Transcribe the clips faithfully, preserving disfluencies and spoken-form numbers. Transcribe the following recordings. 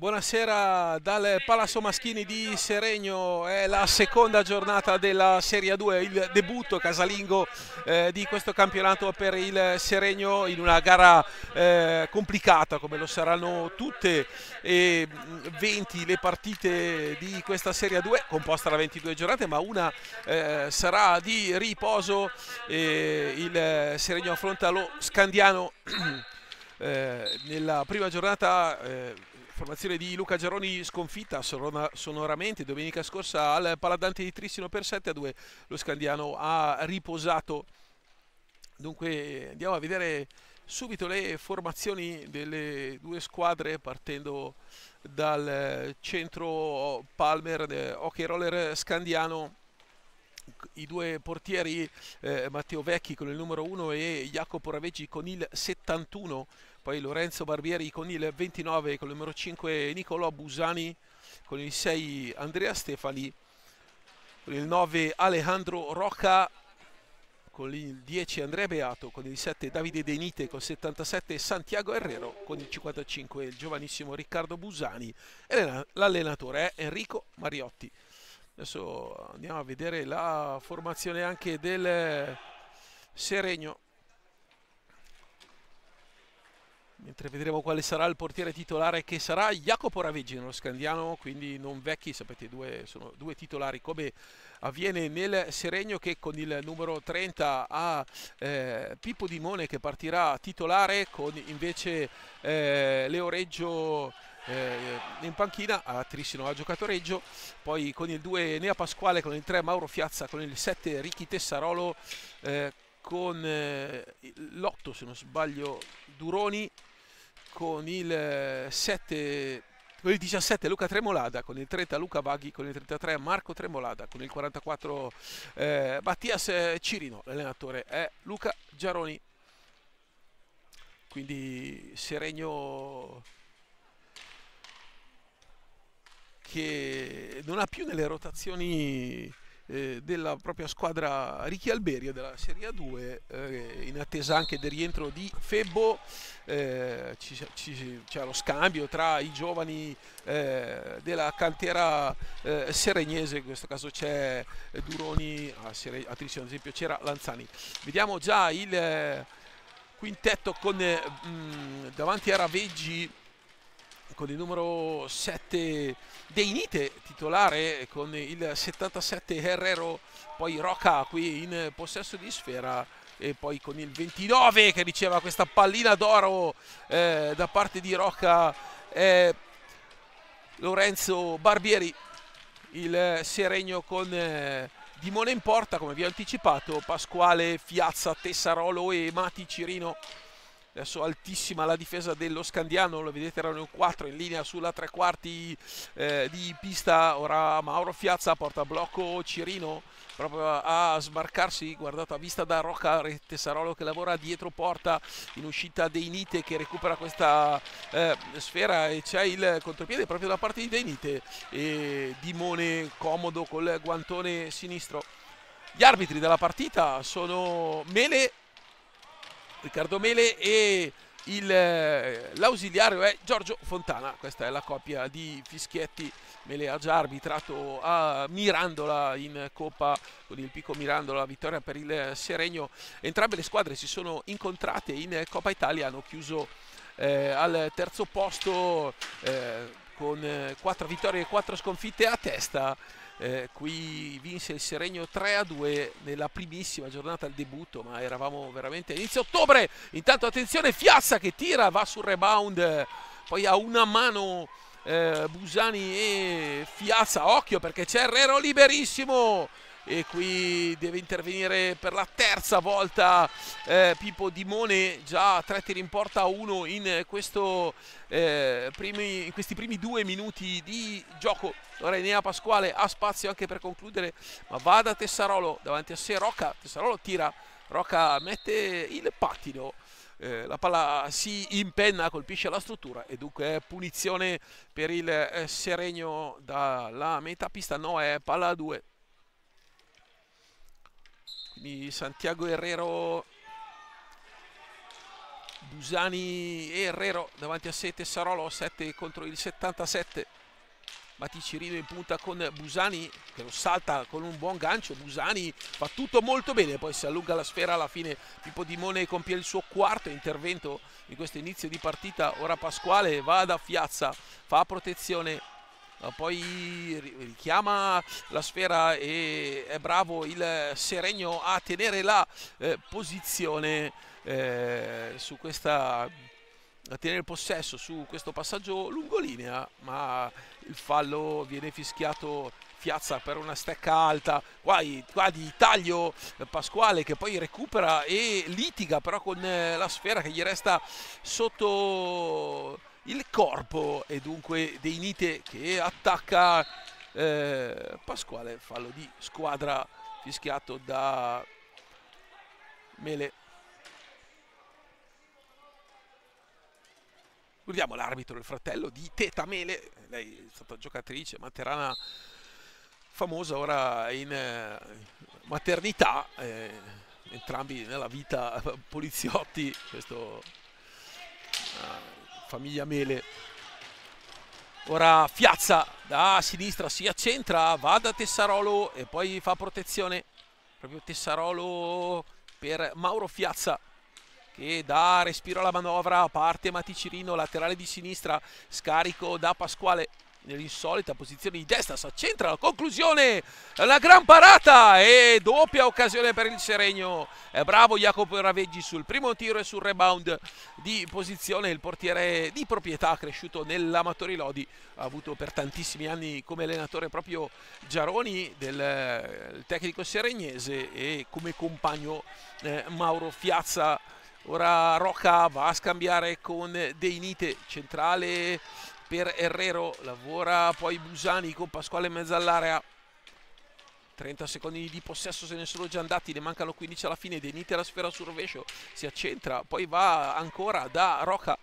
Buonasera dal Palazzo Maschini di Seregno, è la seconda giornata della Serie due, il debutto casalingo eh, di questo campionato per il Seregno in una gara eh, complicata come lo saranno tutte e venti le partite di questa Serie due, composta da ventidue giornate, ma una eh, sarà di riposo. E il Seregno affronta lo Scandiano eh, nella prima giornata. Eh, Formazione di Luca Giaroni sconfitta sonoramente domenica scorsa al Paladante di Trissino per sette a due. Lo Scandiano ha riposato. Dunque andiamo a vedere subito le formazioni delle due squadre partendo dal centro Palmer, Hockey Roller Scandiano. I due portieri eh, Matteo Vecchi con il numero uno e Jacopo Raveggi con il settantuno, poi Lorenzo Barbieri con il ventinove, con il numero cinque Nicolò Busani, con il sei Andrea Stefani, con il nove Alejandro Rocca, con il dieci Andrea Beato, con il sette Davide Denite, con il settantasette Santiago Herrero, con il cinquantacinque il giovanissimo Riccardo Busani e l'allenatore è Enrico Mariotti. Adesso andiamo a vedere la formazione anche del Seregno, mentre vedremo quale sarà il portiere titolare, che sarà Jacopo Raveggi nello Scandiano, quindi non Vecchi. Sapete, due, sono due titolari come avviene nel Seregno, che con il numero trenta ha eh, Pippo Dimone che partirà titolare, con invece eh, Leo Reggio Eh, in panchina. A Trissino ha giocato Reggio, poi con il due Nea Pasquale, con il tre Mauro Fiazza, con il sette Ricky Tessarolo, eh, con eh, l'otto se non sbaglio Duroni, con il sette, con il diciassette Luca Tremolada, con il trenta Luca Baghi, con il trentatré Marco Tremolada, con il quarantaquattro eh, Mattias Cirino. L'allenatore è Luca Giaroni. Quindi Seregno che non ha più nelle rotazioni eh, della propria squadra Ricky Alberio della Serie due, eh, in attesa anche del rientro di Febbo. Eh, ci, ci, c'è lo scambio tra i giovani eh, della cantera eh, seregnese, in questo caso c'è Duroni, a, Sere, a Trissino ad esempio c'era Lanzani. Vediamo già il eh, quintetto con eh, mh, davanti a Raveggi con il numero sette Deinite titolare, con il settantasette Herrero, poi Rocca qui in possesso di sfera, e poi con il ventinove che riceva questa pallina d'oro eh, da parte di Rocca eh, Lorenzo Barbieri. Il Seregno con eh, Dimone in porta, come vi ho anticipato, Pasquale, Fiazza, Tessarolo e Mati Cirino. Adesso altissima la difesa dello Scandiano, lo vedete, erano in quattro in linea sulla tre quarti eh, di pista. Ora Mauro Fiazza porta blocco Cirino proprio a smarcarsi, guardate, a vista da Rocca Tessarolo che lavora dietro porta, in uscita Deinite che recupera questa eh, sfera, e c'è il contropiede proprio da parte di Deinite e Dimone comodo col guantone sinistro. Gli arbitri della partita sono Mele, Riccardo Mele, e l'ausiliario è Giorgio Fontana. Questa è la coppia di fischietti. Mele ha già arbitrato a Mirandola in Coppa con il Pico Mirandola, vittoria per il Seregno. Entrambe le squadre si sono incontrate in Coppa Italia, hanno chiuso eh, al terzo posto eh, con quattro vittorie e quattro sconfitte a testa. Eh, qui vinse il Seregno tre a due nella primissima giornata al debutto, ma eravamo veramente a inizio ottobre. Intanto attenzione, Fiazza che tira, va sul rebound, poi ha una mano eh, Busani e Fiazza, occhio perché c'è Herrero liberissimo, e qui deve intervenire per la terza volta eh, Pippo Dimone, già tre tiri in porta, uno in, questo, eh, primi, in questi primi due minuti di gioco. Ora Nea Pasquale ha spazio anche per concludere, ma va da Tessarolo, davanti a sé Rocca, Tessarolo tira, Rocca mette il pattino, eh, la palla si impenna, colpisce la struttura e dunque è punizione per il eh, Seregno dalla metà pista. No, è palla a due. Quindi Santiago Herrero Busani e Herrero davanti a sé Tessarolo, sette contro il settantasette. Maticirino in punta con Busani che lo salta con un buon gancio. Busani fa tutto molto bene, poi si allunga la sfera alla fine. Pippo Dimone compie il suo quarto intervento in questo inizio di partita. Ora Pasquale va da Fiazza, fa protezione, poi richiama la sfera e è bravo il Seregno a tenere la eh, posizione eh, su questa, a tenere il possesso su questo passaggio lungolinea, ma il fallo viene fischiato. Fiazza per una stecca alta, qua, qua di taglio Pasquale che poi recupera e litiga però con la sfera che gli resta sotto il corpo, e dunque De Inite che attacca eh, Pasquale. Fallo di squadra fischiato da Mele. Guardiamo l'arbitro, il fratello di Teta Mele, lei è stata giocatrice materana famosa, ora in eh, maternità, eh, entrambi nella vita poliziotti, questo uh, famiglia Mele. Ora Fiazza da sinistra si accentra, va da Tessarolo e poi fa protezione, proprio Tessarolo per Mauro Fiazza che dà respiro alla manovra. Parte Maticirino, laterale di sinistra, scarico da Pasquale nell'insolita posizione di destra, si accentra, la conclusione, una gran parata e doppia occasione per il Seregno. È bravo Jacopo Raveggi sul primo tiro e sul rebound di posizione. Il portiere di proprietà cresciuto nell'Amatori Lodi, ha avuto per tantissimi anni come allenatore proprio Giaroni, del tecnico seregnese, e come compagno eh, Mauro Fiazza. Ora Rocca va a scambiare con De Inite, centrale per Herrero, lavora poi Busani con Pasquale in mezzo all'area. trenta secondi di possesso se ne sono già andati, ne mancano quindici alla fine. De Inite la sfera sul rovescio, si accentra, poi va ancora da Rocca,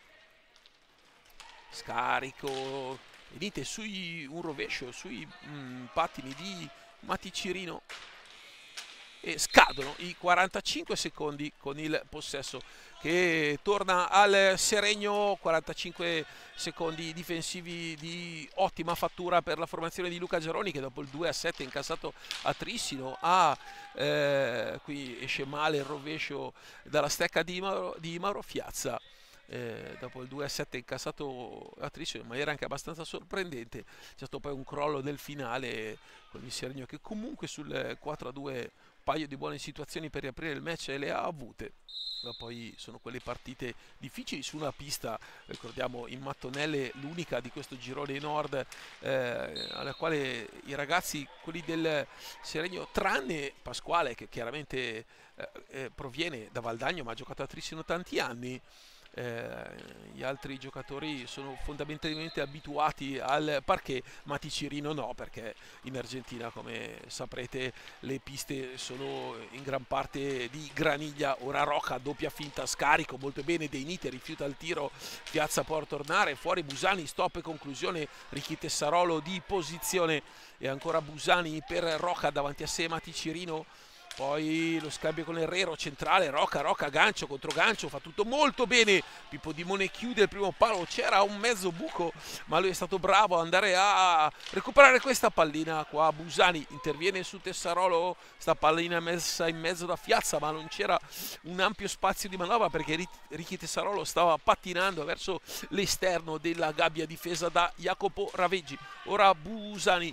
scarico De Inite sui un rovescio, sui mh, pattini di Maticirino, e scadono i quarantacinque secondi con il possesso che torna al Seregno. Quarantacinque secondi difensivi di ottima fattura per la formazione di Luca Giaroni, che dopo il due a sette incassato a Trissino ha eh, qui esce male il rovescio dalla stecca di Mauro, di Mauro Fiazza. Eh, dopo il due a sette incassato a Trissino in maniera anche abbastanza sorprendente. C'è stato poi un crollo nel finale con il Seregno che comunque sul quattro a due un paio di buone situazioni per riaprire il match le ha avute, ma poi sono quelle partite difficili su una pista, ricordiamo in mattonelle, l'unica di questo girone nord eh, alla quale i ragazzi, quelli del Seregno, tranne Pasquale che chiaramente eh, eh, proviene da Valdagno ma ha giocato a Trissino tanti anni, Eh, gli altri giocatori sono fondamentalmente abituati al parquet. Maticirino no, perché in Argentina, come saprete, le piste sono in gran parte di graniglia. Ora Rocca, doppia finta, scarico molto bene, De Inite rifiuta il tiro, Piazza può tornare fuori, Busani, stop e conclusione, Ricky Tessarolo di posizione e ancora Busani per Rocca davanti a sé Maticirino. Poi lo scambio con Herrero, centrale, Rocca, Rocca, gancio contro gancio, fa tutto molto bene. Pippo Dimone chiude il primo palo, c'era un mezzo buco, ma lui è stato bravo ad andare a recuperare questa pallina. Qua Busani interviene su Tessarolo, sta pallina messa in mezzo da Fiazza, ma non c'era un ampio spazio di manovra perché Ricky Tessarolo stava pattinando verso l'esterno della gabbia difesa da Jacopo Raveggi. Ora Busani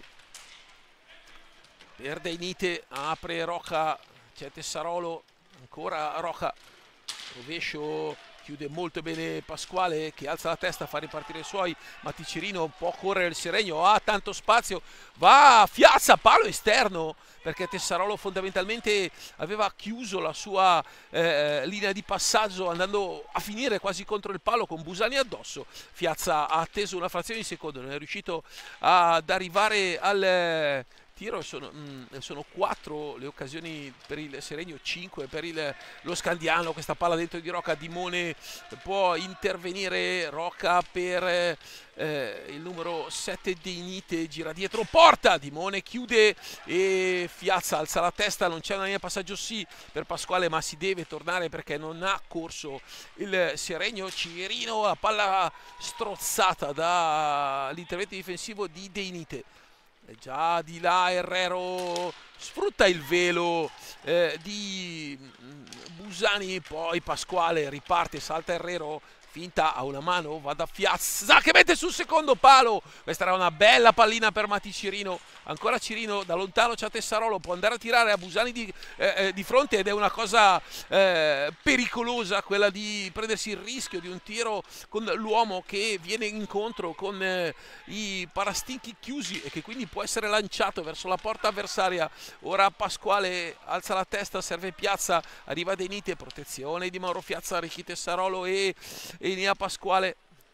per De Inite, apre Rocca, c'è Tessarolo, ancora Rocca, rovescio, chiude molto bene Pasquale che alza la testa, fa ripartire i suoi. Maticirino può correre il Seregno, ha tanto spazio, va a Fiazza, palo esterno, perché Tessarolo fondamentalmente aveva chiuso la sua eh, linea di passaggio andando a finire quasi contro il palo con Busani addosso. Fiazza ha atteso una frazione di secondo, non è riuscito ad arrivare al tiro, sono, mh, sono quattro le occasioni per il Seregno, cinque per il, lo Scandiano. Questa palla dentro di Rocca, Dimone può intervenire, Rocca per eh, il numero sette Deinite, gira dietro, porta, Dimone chiude e Fiazza alza la testa, non c'è una linea passaggio sì per Pasquale, ma si deve tornare perché non ha corso il Seregno. Cirino, la palla strozzata dall'intervento difensivo di Deinite. Già di là Herrero sfrutta il velo eh, di Busani, poi Pasquale riparte, salta Herrero, finta, a una mano, va da Fiazza che mette sul secondo palo. Questa era una bella pallina per Mati Cirino, ancora Cirino, da lontano c'è Tessarolo, può andare a tirare a Busani di, eh, di fronte, ed è una cosa eh, pericolosa quella di prendersi il rischio di un tiro con l'uomo che viene incontro con eh, i parastinchi chiusi e che quindi può essere lanciato verso la porta avversaria. Ora Pasquale alza la testa, serve Piazza, arriva Deinite, protezione di Mauro Fiazza, Ricchi Tessarolo e e Nia Pasquale.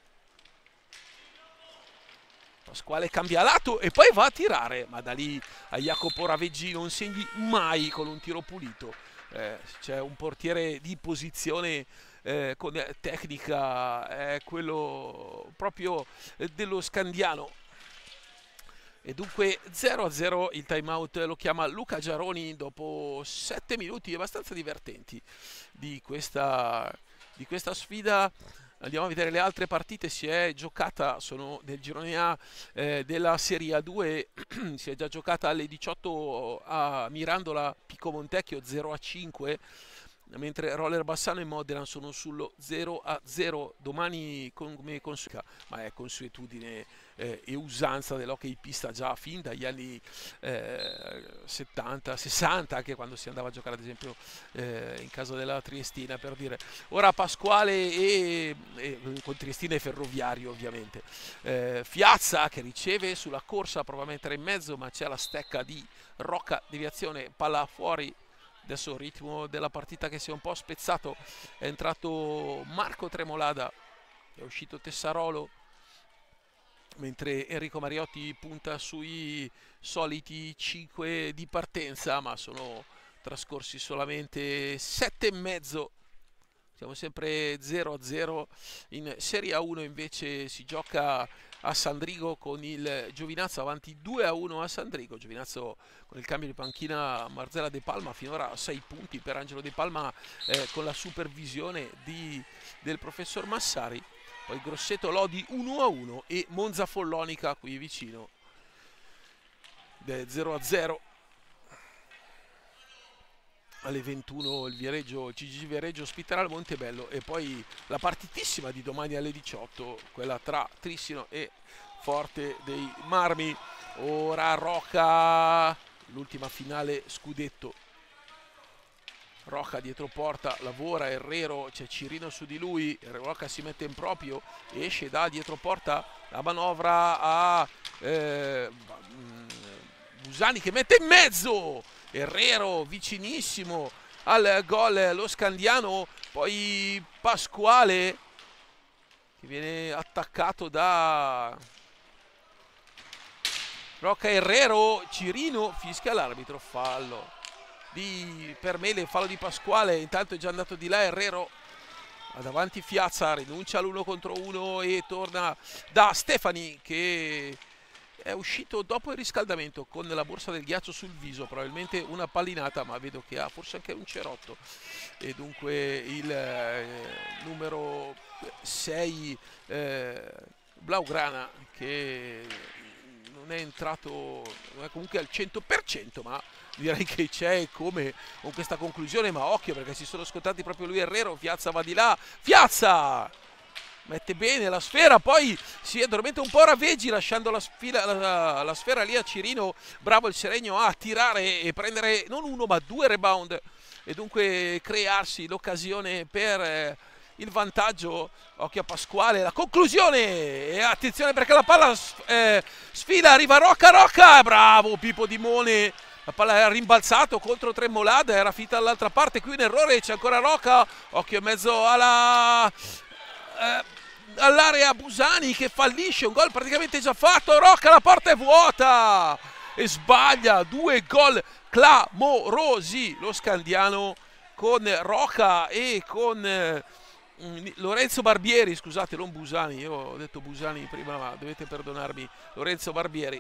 Pasquale cambia lato e poi va a tirare, ma da lì a Jacopo Raveggi non segni mai con un tiro pulito. Eh, c'è un portiere di posizione eh, con tecnica, è quello proprio dello Scandiano. E dunque zero a zero, il time out lo chiama Luca Giaroni dopo sette minuti abbastanza divertenti di questa, di questa sfida. Andiamo a vedere le altre partite. Si è giocata, sono del girone A eh, della Serie A due, si è già giocata alle diciotto a Mirandola Pico Montecchio zero a cinque, mentre Roller Bassano e Modena sono sullo zero a zero. Domani, come consuetudine, ma è consuetudine eh, e usanza dell'hockey pista già fin dagli anni eh, settanta sessanta, anche quando si andava a giocare ad esempio eh, in casa della Triestina, per dire. Ora Pasquale e, e con Triestina e Ferroviario ovviamente. eh, Fiazza che riceve sulla corsa, prova a mettere in mezzo, ma c'è la stecca di Rocca, deviazione, palla fuori. Adesso il ritmo della partita che si è un po' spezzato, è entrato Marco Tremolada, è uscito Tessarolo, mentre Enrico Mariotti punta sui soliti cinque di partenza, ma sono trascorsi solamente sette e mezzo. Siamo sempre zero a zero. In Serie A uno invece si gioca a Sandrigo con il Giovinazzo avanti due a uno a Sandrigo. Giovinazzo con il cambio di panchina Marzella De Palma, finora sei punti per Angelo De Palma eh, con la supervisione di, del professor Massari. Poi Grosseto Lodi uno a uno e Monza Follonica qui vicino zero a zero. Alle ventuno il Viareggio, il C G G Viareggio ospiterà il Montebello, e poi la partitissima di domani alle diciotto, quella tra Trissino e Forte dei Marmi. Ora Rocca, l'ultima finale scudetto. Rocca dietro porta, lavora Herrero, c'è Cirino su di lui, Rocca si mette in proprio, esce da dietro porta, la manovra a eh, Busani che mette in mezzo, Herrero vicinissimo al gol lo Scandiano, poi Pasquale che viene attaccato da Rocca. Herrero, Cirino fischia l'arbitro, fallo di Permele, fallo di Pasquale. Intanto è già andato di là Herrero, davanti Fiazza, rinuncia all'uno contro uno e torna da Stefani che è uscito dopo il riscaldamento con la borsa del ghiaccio sul viso, probabilmente una pallinata, ma vedo che ha forse anche un cerotto, e dunque il eh, numero sei eh, Blaugrana, che non è entrato, non è comunque al cento per cento, ma direi che c'è come con questa conclusione. Ma occhio, perché si sono scontati proprio lui e Herrero. Fiazza va di là, Fiazza mette bene la sfera, poi si addormenta un po' Raveggi lasciando la, sfila, la, la sfera lì a Cirino. Bravo il Seregno a tirare e prendere non uno ma due rebound, e dunque crearsi l'occasione per eh, il vantaggio. Occhio a Pasquale, la conclusione, e attenzione perché la palla eh, sfila, arriva Rocca, Rocca, bravo Pippo Dimone, la palla era rimbalzato contro Tremolada, era finita dall'altra parte, qui un errore, c'è ancora Rocca, occhio in mezzo alla eh, all'area Busani che fallisce, un gol praticamente già fatto. Rocca, la porta è vuota, e sbaglia, due gol clamorosi lo Scandiano con Rocca e con eh, Lorenzo Barbieri, scusate, non Busani, io ho detto Busani prima, ma dovete perdonarmi, Lorenzo Barbieri.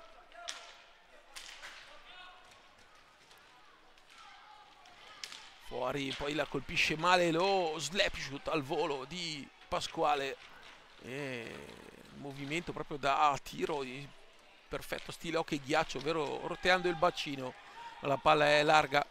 Fuori, poi la colpisce male lo slap shoot al volo di Pasquale. E movimento proprio da tiro di perfetto stile hockey ghiaccio, ovvero roteando il bacino. La palla è larga.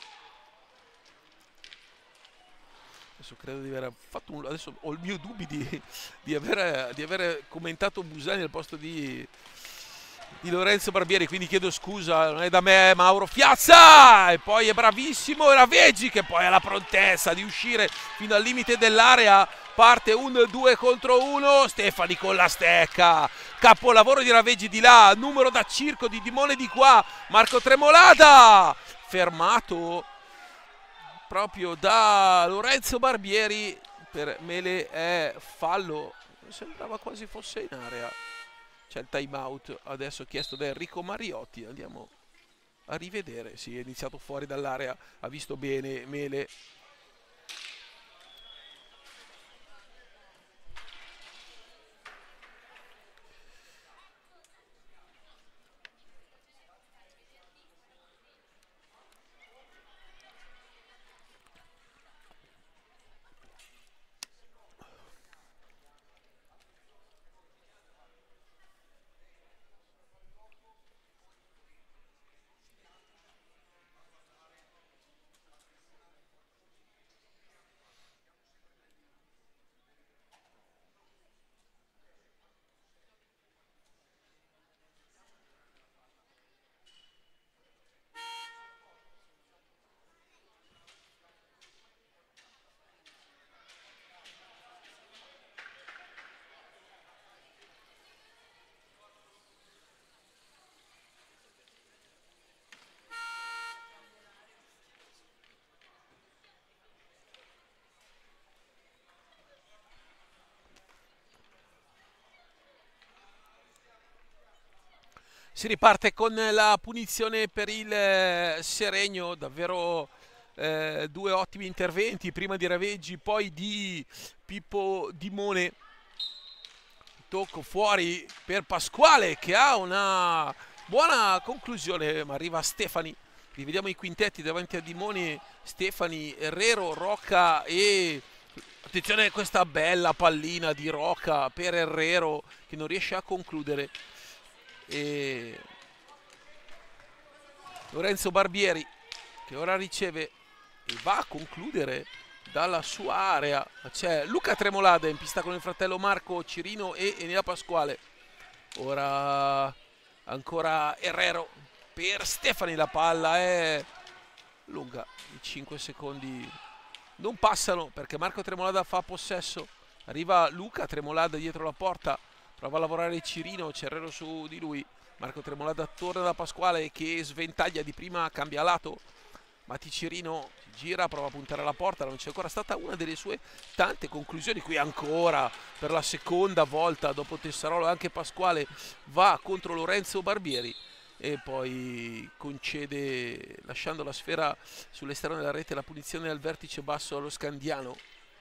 Adesso credo di aver fatto un... Adesso ho il mio dubbio di, di, aver, di aver commentato Busani al posto di... di Lorenzo Barbieri, quindi chiedo scusa, non è da me Mauro Piazza, e poi è bravissimo Raveggi che poi ha la prontezza di uscire fino al limite dell'area, parte un due contro uno, Stefani con la stecca, capolavoro di Raveggi di là, numero da circo di Dimone di qua, Marco Tremolada, fermato proprio da Lorenzo Barbieri, per Mele è fallo, sembrava quasi fosse in area. C'è il time out adesso chiesto da Enrico Mariotti, andiamo a rivedere. Sì, è iniziato fuori dall'area, ha visto bene Mele. Si riparte con la punizione per il eh, Seregno, davvero eh, due ottimi interventi, prima di Raveggi, poi di Pippo Dimone. Tocco fuori per Pasquale che ha una buona conclusione, ma arriva Stefani. Rivediamo i quintetti davanti a Dimone, Stefani, Herrero, Rocca e... Attenzione a questa bella pallina di Rocca per Herrero che non riesce a concludere. E Lorenzo Barbieri che ora riceve e va a concludere dalla sua area. C'è Luca Tremolada in pista con il fratello Marco Cirino e Enea Pasquale. Ora ancora Herrero per Stefani, la palla è lunga, i cinque secondi non passano perché Marco Tremolada fa possesso. Arriva Luca Tremolada dietro la porta, prova a lavorare Cirino, c'è Herrero su di lui. Marco Tremolada torna da Pasquale che sventaglia di prima, cambia lato. Mati Cirino si gira, prova a puntare alla porta, non c'è ancora stata una delle sue tante conclusioni. Qui ancora per la seconda volta dopo Tessarolo anche Pasquale va contro Lorenzo Barbieri e poi concede, lasciando la sfera sull'esterno della rete, la punizione al vertice basso allo Scandiano.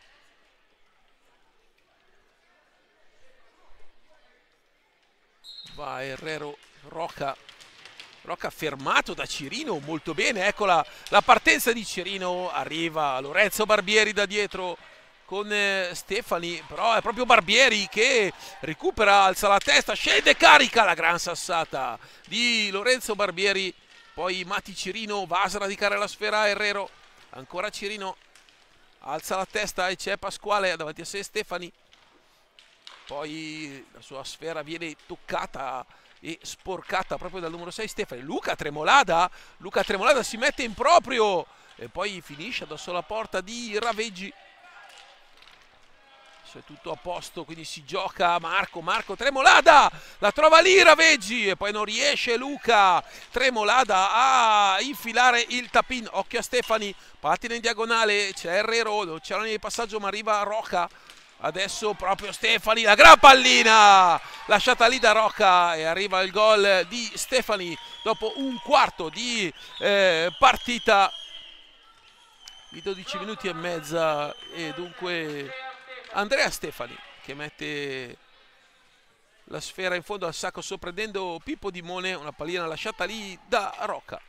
Va Herrero, Rocca, Rocca fermato da Cirino, molto bene, eccola la partenza di Cirino, arriva Lorenzo Barbieri da dietro con eh, Stefani, però è proprio Barbieri che recupera, alza la testa, scende, carica, la gran sassata di Lorenzo Barbieri, poi Mati Cirino va a sradicare la sfera a Herrero, ancora Cirino, alza la testa e c'è Pasquale davanti a sé Stefani. Poi la sua sfera viene toccata e sporcata proprio dal numero sei Stefani. Luca Tremolada, Luca Tremolada si mette in proprio e poi finisce addosso alla porta di Raveggi. Adesso è tutto a posto, quindi si gioca Marco, Marco Tremolada, la trova lì Raveggi e poi non riesce Luca Tremolada a infilare il tap-in. Occhio a Stefani, patina in diagonale, c'è Herrero, non c'era nel passaggio ma arriva Rocca. Adesso proprio Stefani, la gran pallina lasciata lì da Rocca e arriva il gol di Stefani dopo un quarto di eh, partita di dodici minuti e mezza, e dunque Andrea Stefani che mette la sfera in fondo al sacco sorprendendo Pippo Dimone, una pallina lasciata lì da Rocca.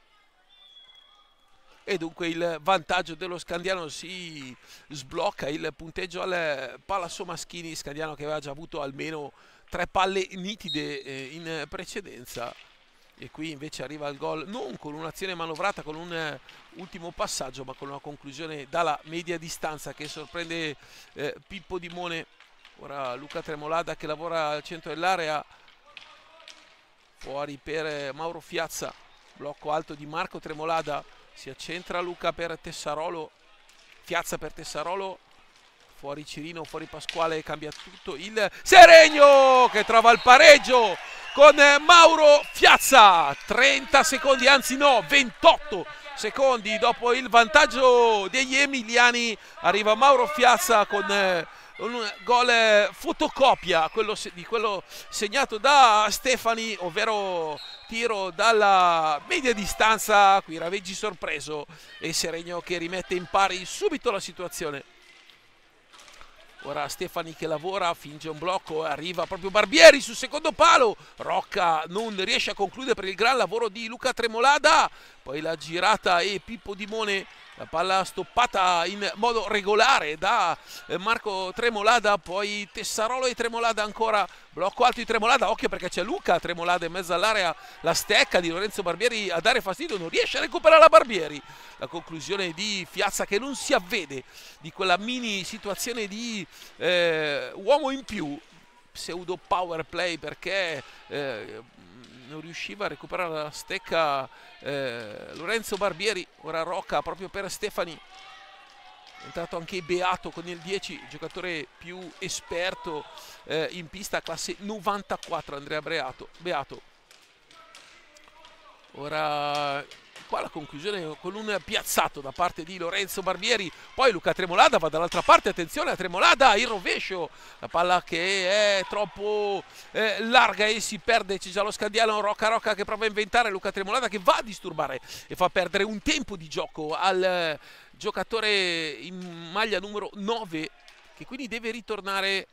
E dunque il vantaggio dello Scandiano si sblocca, il punteggio al Palazzo Maschini. Scandiano che aveva già avuto almeno tre palle nitide eh, in precedenza, e qui invece arriva il gol non con un'azione manovrata, con un eh, ultimo passaggio, ma con una conclusione dalla media distanza che sorprende eh, Pippo Dimone. Ora Luca Tremolada che lavora al centro dell'area, fuori per Mauro Fiazza, blocco alto di Marco Tremolada. Si accentra Luca per Tessarolo, Fiazza per Tessarolo, fuori Cirino, fuori Pasquale, cambia tutto il Seregno che trova il pareggio con Mauro Fiazza. trenta secondi, anzi no, ventotto secondi dopo il vantaggio degli emiliani arriva Mauro Fiazza con un gol fotocopia quello di quello segnato da Stefani, ovvero tiro dalla media distanza. Qui Raveggi sorpreso e Seregno che rimette in pari subito la situazione. Ora Stefani che lavora, finge un blocco, arriva proprio Barbieri sul secondo palo. Rocca non riesce a concludere per il gran lavoro di Luca Tremolada. Poi la girata e Pippo Dimone, la palla stoppata in modo regolare da Marco Tremolada. Poi Tessarolo e Tremolada ancora, blocco alto di Tremolada, occhio perché c'è Luca Tremolada in mezzo all'area, la stecca di Lorenzo Barbieri a dare fastidio, non riesce a recuperare la Barbieri. La conclusione di Fiazza che non si avvede di quella mini situazione di eh, uomo in più, pseudo power play, perché eh, non riusciva a recuperare la stecca eh, Lorenzo Barbieri. Ora Rocca proprio per Stefani, è entrato anche Beato con il dieci, giocatore più esperto eh, in pista, classe novantaquattro, Andrea Beato. Beato. Ora qua la conclusione con un piazzato da parte di Lorenzo Barbieri. Poi Luca Tremolada va dall'altra parte, attenzione a Tremolada, il rovescio, la palla che è troppo eh, larga e si perde. C'è già lo Scandiano, Rocca Rocca che prova a inventare, Luca Tremolada che va a disturbare e fa perdere un tempo di gioco al eh, giocatore in maglia numero nove, che quindi deve ritornare.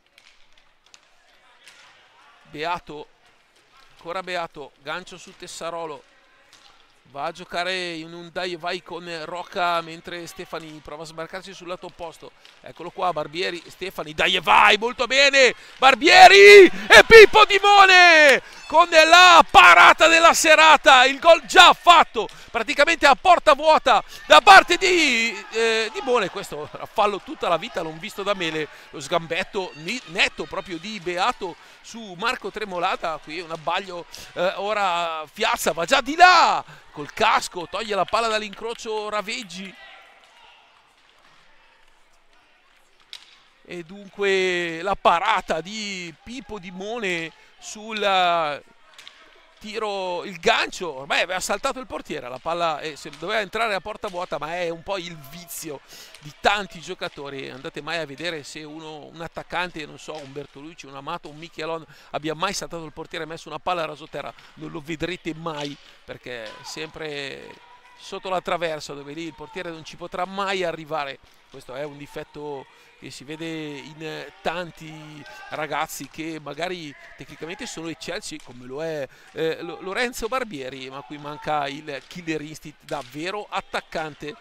Beato, ancora Beato, gancio su Tessarolo, va a giocare in un dai e vai con Rocca mentre Stefani prova a sbarcarsi sul lato opposto. Eccolo qua Barbieri, Stefani, dai e vai, molto bene Barbieri e Pippo Dimone con la parata della serata, il gol già fatto praticamente a porta vuota da parte di eh, Dimone. Questo era fallo tutta la vita, l'ho visto da mele, lo sgambetto netto proprio di Beato su Marco Tremolada. Qui un abbaglio, eh, ora Fiazza va già di là col casco, toglie la palla dall'incrocio Raveggi, e dunque la parata di Pippo Dimone sul tiro, il gancio, ormai aveva saltato il portiere, la palla eh, doveva entrare a porta vuota, ma è un po' il vizio di tanti giocatori. Andate mai a vedere se uno, un attaccante, non so, un Bertolucci, un Amato, un Michelon abbia mai saltato il portiere e messo una palla a rasoterra, non lo vedrete mai, perché sempre sotto la traversa dove lì il portiere non ci potrà mai arrivare. Questo è un difetto che si vede in tanti ragazzi che magari tecnicamente sono eccelsi, come lo è eh, Lorenzo Barbieri, ma qui manca il killer instinct da vero attaccante.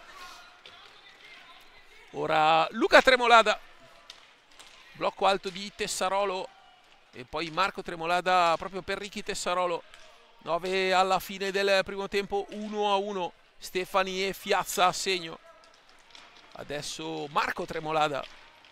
Ora Luca Tremolada, blocco alto di Tessarolo e poi Marco Tremolada proprio per Ricky Tessarolo. nove alla fine del primo tempo, uno a uno, Stefani e Fiazza a segno. Adesso Marco Tremolada,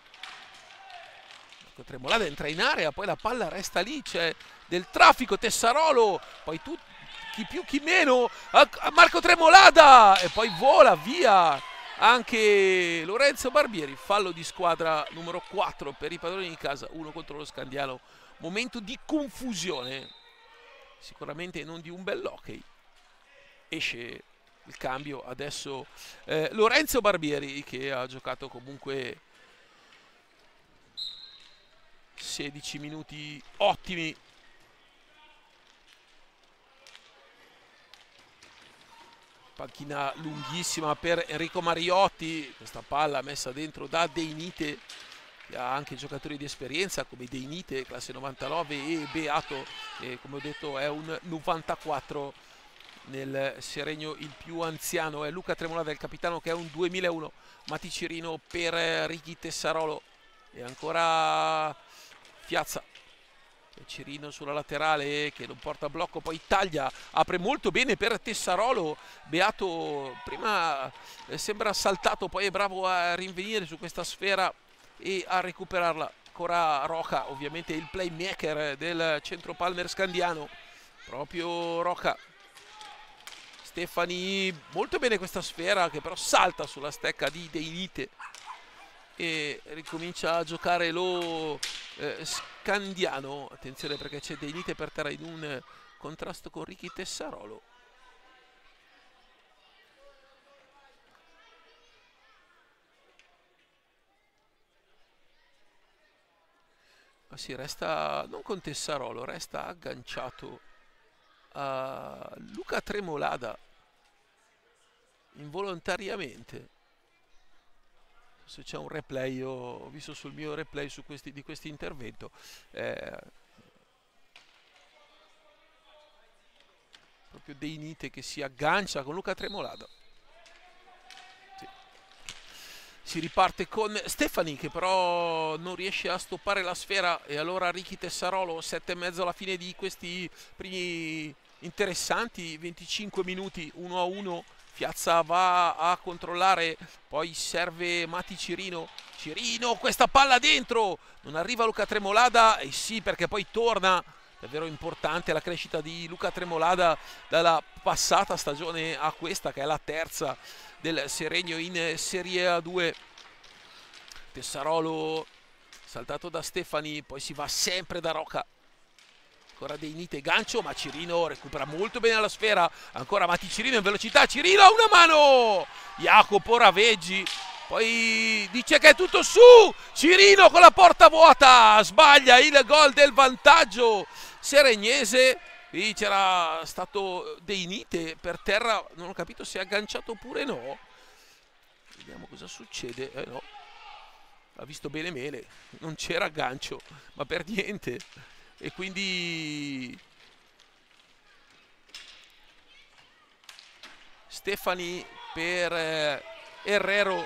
Marco Tremolada entra in area, poi la palla resta lì, c'è del traffico, Tessarolo, poi tu, chi più chi meno, a, a Marco Tremolada e poi vola via anche Lorenzo Barbieri. Fallo di squadra numero quattro per i padroni di casa, uno contro lo Scandiano. Momento di confusione, sicuramente non di un bell'hockey. Esce il cambio adesso eh, Lorenzo Barbieri, che ha giocato comunque sedici minuti ottimi. Panchina lunghissima per Enrico Mariotti, questa palla messa dentro da Deinite, che ha anche giocatori di esperienza come Deinite, classe novantanove, e Beato, che come ho detto è un novantaquattro. Nel Seregno il più anziano è Luca Tremolada, il capitano, che è un duemilauno. Mati Cirino per Ricky Tessarolo, e ancora Fiazza. Cirino sulla laterale che non porta blocco, poi taglia, apre molto bene per Tessarolo. Beato prima eh, sembra saltato, poi è bravo a rinvenire su questa sfera e a recuperarla. Ancora Roca, ovviamente il playmaker del centro Palmer Scandiano, proprio Roca. Stefani, molto bene questa sfera, che però salta sulla stecca di Deinite e ricomincia a giocare lo eh, Scandiano. Attenzione perché c'è Deinite per terra in un contrasto con Ricky Tessarolo. Ma si resta non con Tessarolo, resta agganciato a Luca Tremolada involontariamente. Se c'è un replay, io ho visto sul mio replay su questi, di questo intervento, eh, proprio Deinite che si aggancia con Luca Tremolada. Sì. Si riparte con Stefani, che però non riesce a stoppare la sfera, e allora Ricky Tessarolo, sette e mezzo alla fine di questi primi interessanti venticinque minuti, uno a uno. Piazza va a controllare, poi serve Mati Cirino. Cirino, questa palla dentro, non arriva Luca Tremolada, e sì, perché poi torna. Davvero importante la crescita di Luca Tremolada dalla passata stagione a questa, che è la terza del Seregno in Serie A due. Tessarolo saltato da Stefani, poi si va sempre da Roca. Ancora Deinite, gancio, ma Cirino recupera molto bene la sfera. Ancora Mati Cirino in velocità. Cirino ha una mano! Jacopo Raveggi poi dice che è tutto su. Cirino con la porta vuota, sbaglia il gol del vantaggio seregnese. Qui c'era stato Deinite per terra, non ho capito se è agganciato oppure no. Vediamo cosa succede. Eh no, ha visto bene Mele, non c'era aggancio, ma per niente. E quindi Stefani per eh, Herrero.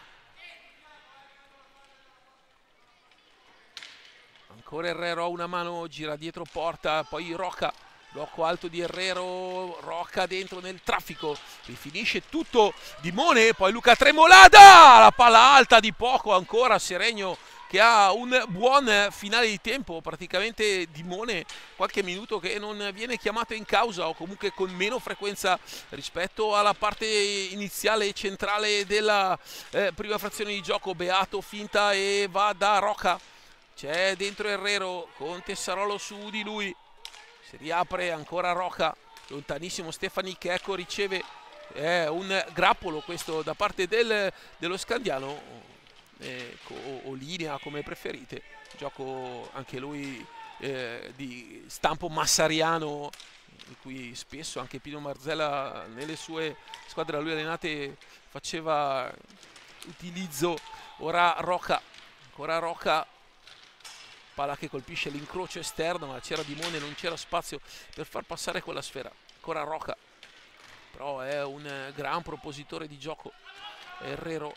Ancora Herrero a una mano, gira dietro porta, poi Roca, blocco alto di Herrero, Roca dentro nel traffico, rifinisce tutto Dimone, poi Luca Tremolada, la palla alta di poco, ancora Seregno che ha un buon finale di tempo. Praticamente Dimone qualche minuto che non viene chiamato in causa, o comunque con meno frequenza rispetto alla parte iniziale e centrale della eh, prima frazione di gioco. Beato finta e va da Roca, c'è dentro Herrero con Tessarolo su di lui, si riapre, ancora Roca, lontanissimo Stefani che ecco riceve eh, un grappolo questo da parte del, dello Scandiano. Eh, o, o linea, come preferite, gioco anche lui eh, di stampo massariano, in cui spesso anche Pino Marzella nelle sue squadre da lui allenate faceva utilizzo. Ora Roca, ancora Roca, palla che colpisce l'incrocio esterno, ma c'era Dimone, non c'era spazio per far passare quella sfera. Ancora Roca, però è un gran propositore di gioco. Herrero,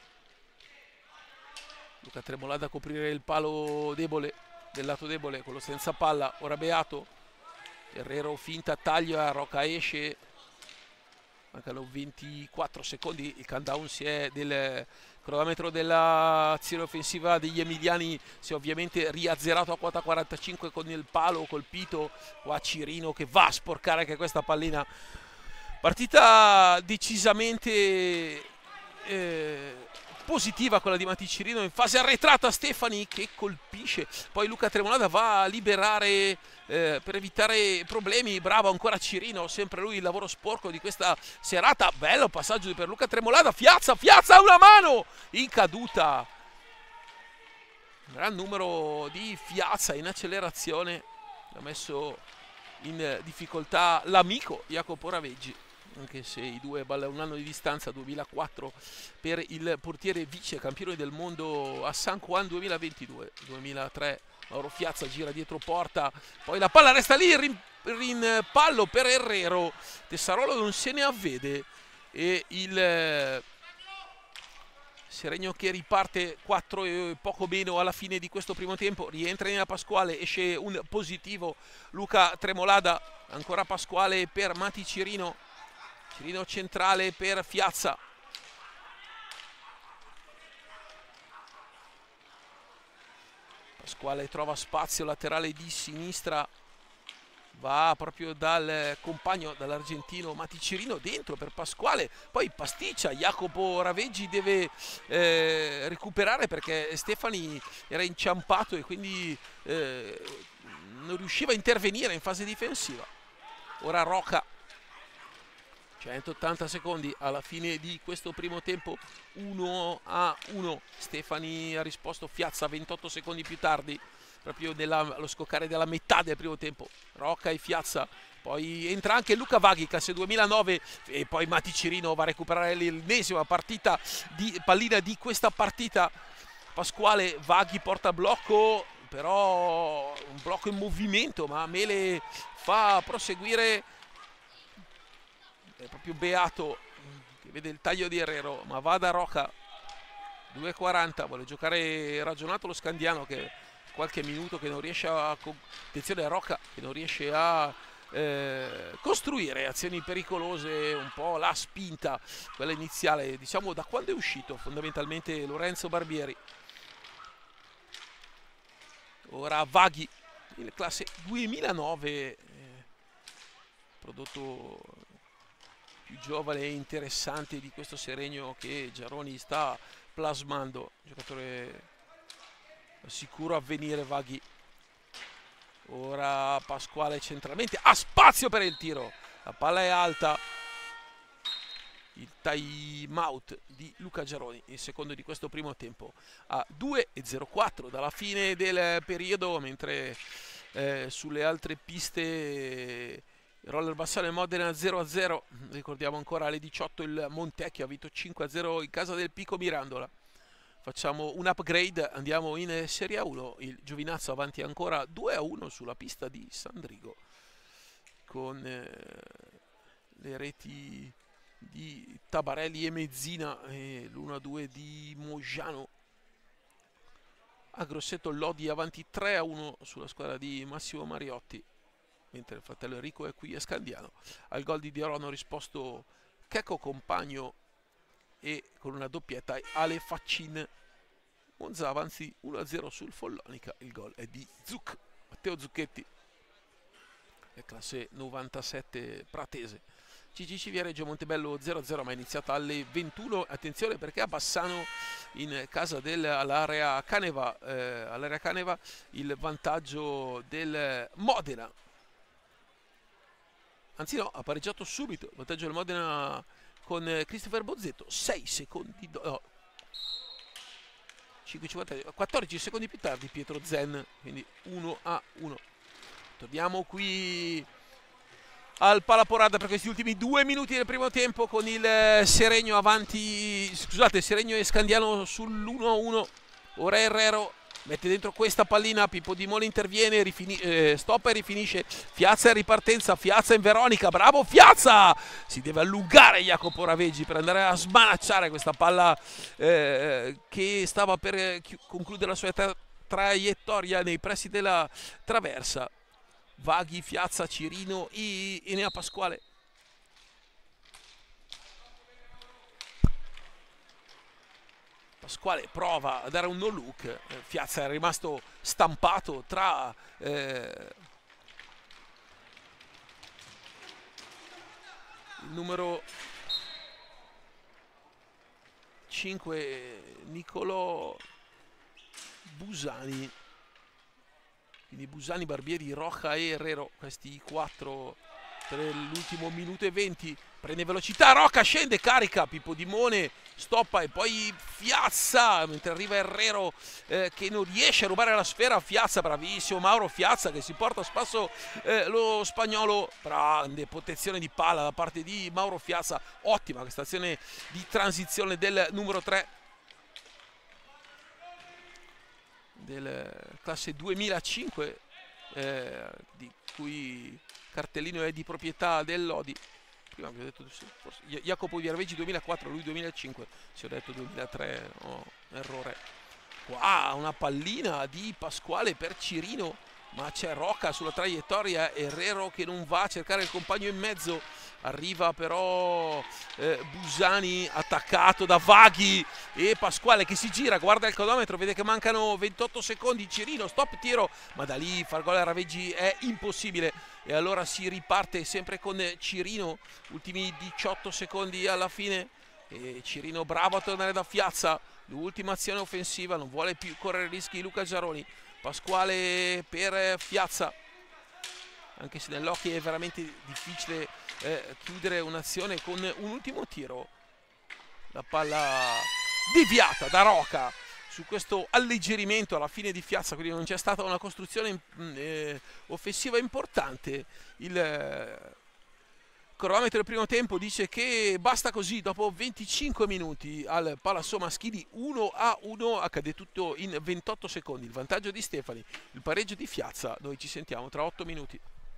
Luca Tremolada a coprire il palo debole, del lato debole, quello senza palla. Ora Beato, Herrero finta, taglia, Roca esce, mancano ventiquattro secondi, il countdown si è del cronometro dell'azione offensiva degli emiliani si è ovviamente riazzerato a quota quarantacinque con il palo colpito. Qua Cirino che va a sporcare anche questa pallina. Partita decisamente eh, positiva quella di Mati Cirino, in fase arretrata Stefani che colpisce, poi Luca Tremolada va a liberare eh, per evitare problemi. Bravo ancora Cirino, sempre lui il lavoro sporco di questa serata. Bello passaggio per Luca Tremolada. Fiazza, Fiazza ha una mano in caduta, Gran numero di Fiazza in accelerazione, ha messo in difficoltà l'amico Jacopo Raveggi, anche se i due balla un anno di distanza, duemilaquattro per il portiere vice campione del mondo a San Juan duemilaventidue, duemilatré Mauro Fiazza gira dietro porta, poi la palla resta lì, rimpallo per Herrero, Tessarolo non se ne avvede e il Seregno che riparte quattro e poco meno alla fine di questo primo tempo, rientra Nina Pasquale, esce un positivo Luca Tremolada, ancora Pasquale per Mati Cirino, Cirino centrale per Fiazza. Pasquale trova spazio laterale di sinistra, va proprio dal compagno, dall'argentino Mati Cirino dentro per Pasquale, poi pasticcia, Jacopo Raveggi deve eh, recuperare perché Stefani era inciampato e quindi eh, non riusciva a intervenire in fase difensiva. Ora Roca, centottanta secondi alla fine di questo primo tempo, uno a uno, Stefani ha risposto Fiazza ventotto secondi più tardi, proprio allo scoccare della metà del primo tempo. Rocca e Fiazza, poi entra anche Luca Vaghi, classe duemilanove, e poi Mati Cirino va a recuperare l'ennesima partita di pallina di questa partita. Pasquale, Vaghi porta blocco, però un blocco in movimento, ma Mele fa proseguire, è proprio Beato che vede il taglio di Herrero, ma va da Rocca, due e quaranta, vuole giocare ragionato lo Scandiano che qualche minuto che non riesce a, attenzione a Rocca che non riesce a eh, costruire azioni pericolose, un po' la spinta quella iniziale, diciamo da quando è uscito fondamentalmente Lorenzo Barbieri. Ora Vaghi, il classe duemilanove, eh, prodotto più giovane e interessante di questo Seregno che Giaroni sta plasmando, giocatore sicuro avvenire Vaghi. Ora Pasquale centralmente, ha spazio per il tiro, la palla è alta, il time out di Luca Giaroni, il secondo di questo primo tempo, a due e zero quattro dalla fine del periodo, mentre eh, sulle altre piste Roller Bassano e Modena zero a zero, ricordiamo ancora alle diciotto il Montecchio ha vinto cinque a zero in casa del Pico Mirandola. Facciamo un upgrade, andiamo in Serie A uno, il Giovinazzo avanti ancora due a uno sulla pista di Sandrigo, con eh, le reti di Tabarelli e Mezzina e l'uno a due di Mogiano. A Grosseto Lodi avanti tre a uno sulla squadra di Massimo Mariotti, mentre il fratello Enrico è qui a Scandiano. Al gol di Dioro hanno risposto Checco Compagno e con una doppietta Ale Faccin. Monza avanzi uno a zero sul Follonica, il gol è di Zuc, Matteo Zucchetti, è classe novantasette pratese. C G C Viareggio Montebello zero a zero, ma è iniziata alle ventuno. Attenzione perché a Bassano, in casa dell'area Caneva, eh, all'area Caneva, il vantaggio del Modena, anzi no, ha pareggiato subito, il vantaggio del Modena con Christopher Bozzetto, sei secondi do no, cinque cinquanta, quattordici secondi più tardi Pietro Zen, quindi uno a uno. Torniamo qui al Palaporada per questi ultimi due minuti del primo tempo, con il Seregno avanti, scusate, Seregno e Scandiano sull'uno a uno. Ora Herrero mette dentro questa pallina, Pippo Di Mole interviene, eh, stoppa e rifinisce. Fiazza in ripartenza, Fiazza in Veronica, bravo Fiazza! Si deve allungare Jacopo Raveggi per andare a smanacciare questa palla eh, che stava per concludere la sua tra traiettoria nei pressi della traversa. Vaghi, Fiazza, Cirino e Enea Pasquale. Pasquale prova a dare un no look, Fiazza è rimasto stampato tra eh, il numero cinque Nicolò Busani, quindi Busani, Barbieri, Roca e Herrero, questi quattro Questo è l'ultimo minuto e venti. Prende velocità, Rocca scende, carica, Pippo Dimone stoppa e poi Fiazza, mentre arriva Herrero eh, che non riesce a rubare la sfera. Fiazza, bravissimo Mauro Fiazza che si porta a spasso eh, lo spagnolo. Grande protezione di palla da parte di Mauro Fiazza, ottima questa azione di transizione del numero tre del classe duemilacinque, eh, di cui cartellino è di proprietà del Lodi. Prima vi ho detto forse, Jacopo Vierveggi duemilaquattro, lui duemilacinque, si ho detto duemilatré, oh, errore. Qua una pallina di Pasquale per Cirino, ma c'è Rocca sulla traiettoria, Herrero che non va a cercare il compagno in mezzo, arriva però eh, Busani attaccato da Vaghi e Pasquale che si gira, guarda il cronometro, vede che mancano ventotto secondi, Cirino stop tiro, ma da lì far gol a Raveggi è impossibile e allora si riparte sempre con Cirino, ultimi diciotto secondi alla fine e Cirino bravo a tornare da Fiazza, l'ultima azione offensiva, non vuole più correre rischi Luca Giaroni. Pasquale per Fiazza, anche se nell'occhio è veramente difficile eh, chiudere un'azione con un ultimo tiro. La palla deviata da Rocca su questo alleggerimento alla fine di Fiazza, quindi non c'è stata una costruzione eh, offensiva importante. Il eh, cronometro del primo tempo dice che basta così, dopo venticinque minuti al Palazzo Maschili uno a uno, accade tutto in ventotto secondi, il vantaggio di Stefani, il pareggio di Fiazza. Noi ci sentiamo tra otto minuti.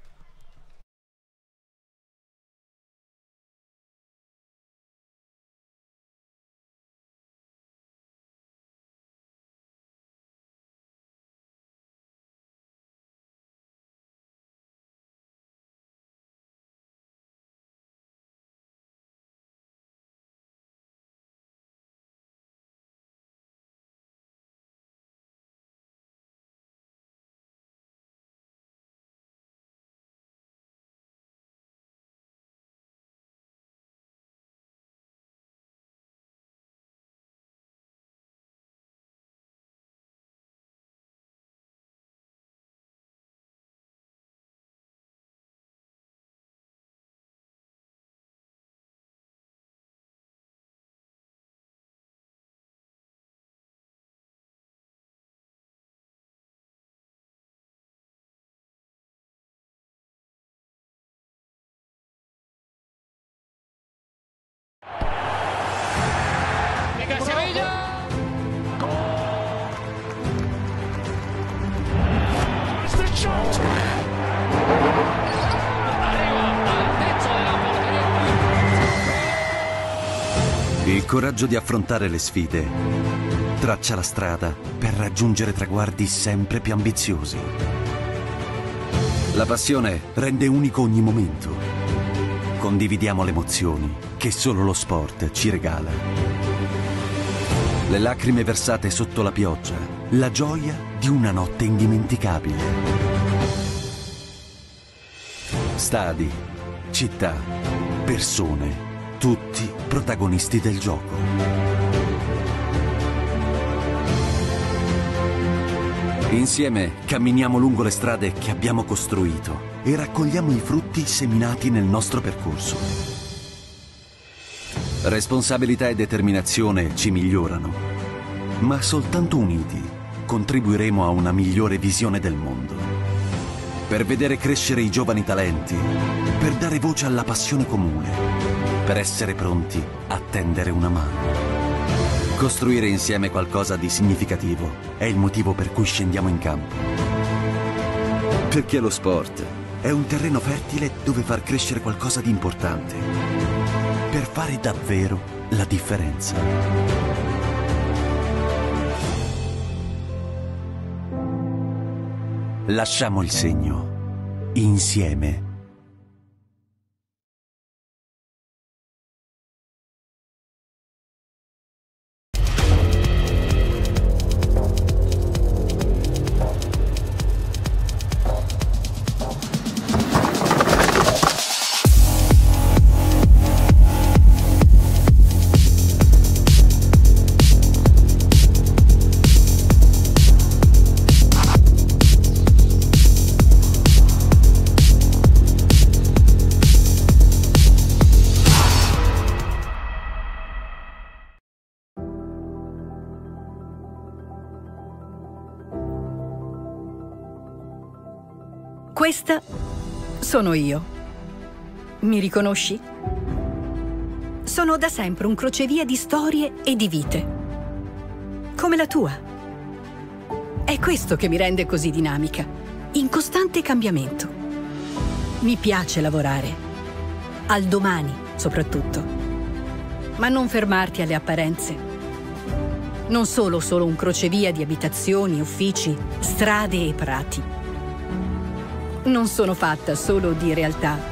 Il coraggio di affrontare le sfide traccia la strada per raggiungere traguardi sempre più ambiziosi. La passione rende unico ogni momento. Condividiamo le emozioni che solo lo sport ci regala. Le lacrime versate sotto la pioggia, la gioia di una notte indimenticabile. Stadi, città, persone, tutti protagonisti del gioco. Insieme camminiamo lungo le strade che abbiamo costruito e raccogliamo i frutti seminati nel nostro percorso. Responsabilità e determinazione ci migliorano, ma soltanto uniti contribuiremo a una migliore visione del mondo. Per vedere crescere i giovani talenti, per dare voce alla passione comune, per essere pronti a tendere una mano. Costruire insieme qualcosa di significativo è il motivo per cui scendiamo in campo. Perché lo sport è un terreno fertile dove far crescere qualcosa di importante, per fare davvero la differenza. Lasciamo il segno, insieme. Questa sono io. Mi riconosci? Sono da sempre un crocevia di storie e di vite. Come la tua. È questo che mi rende così dinamica, in costante cambiamento. Mi piace lavorare. Al domani, soprattutto. Ma non fermarti alle apparenze. Non solo solo un crocevia di abitazioni, uffici, strade e prati. Non sono fatta solo di realtà.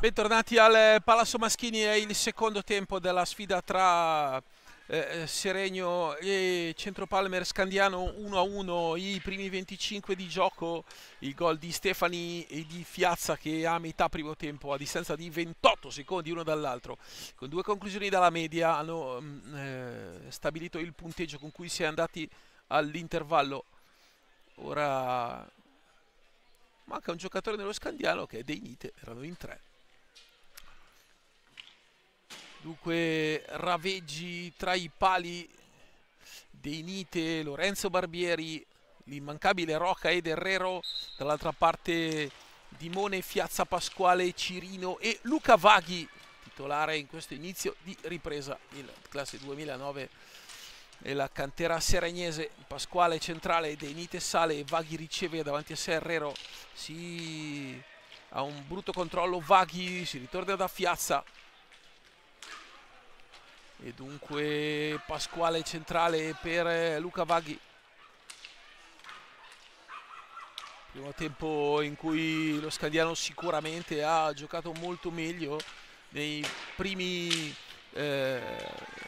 Bentornati al Palazzo Maschini, è il secondo tempo della sfida tra eh, Seregno e Centropalmer Scandiano, uno a uno, i primi venticinque di gioco, il gol di Stefani e di Fiazza che a metà primo tempo, a distanza di ventotto secondi uno dall'altro, con due conclusioni dalla media, hanno mh, eh, stabilito il punteggio con cui si è andati all'intervallo. Ora manca un giocatore nello Scandiano che è Deinite, erano in tre. Dunque Raveggi tra i pali, Deinite, Lorenzo Barbieri, l'immancabile Roca ed Herrero, dall'altra parte Dimone, Fiazza, Pasquale, Cirino e Luca Vaghi, titolare in questo inizio di ripresa in classe duemilanove e la cantera seregnese. Pasquale centrale, Deinite sale, Vaghi riceve davanti a sé Herrero, si ha un brutto controllo Vaghi, si ritorna da Fiazza. E dunque Pasquale centrale per Luca Vaghi. Primo tempo in cui lo Scandiano sicuramente ha giocato molto meglio nei primi, eh,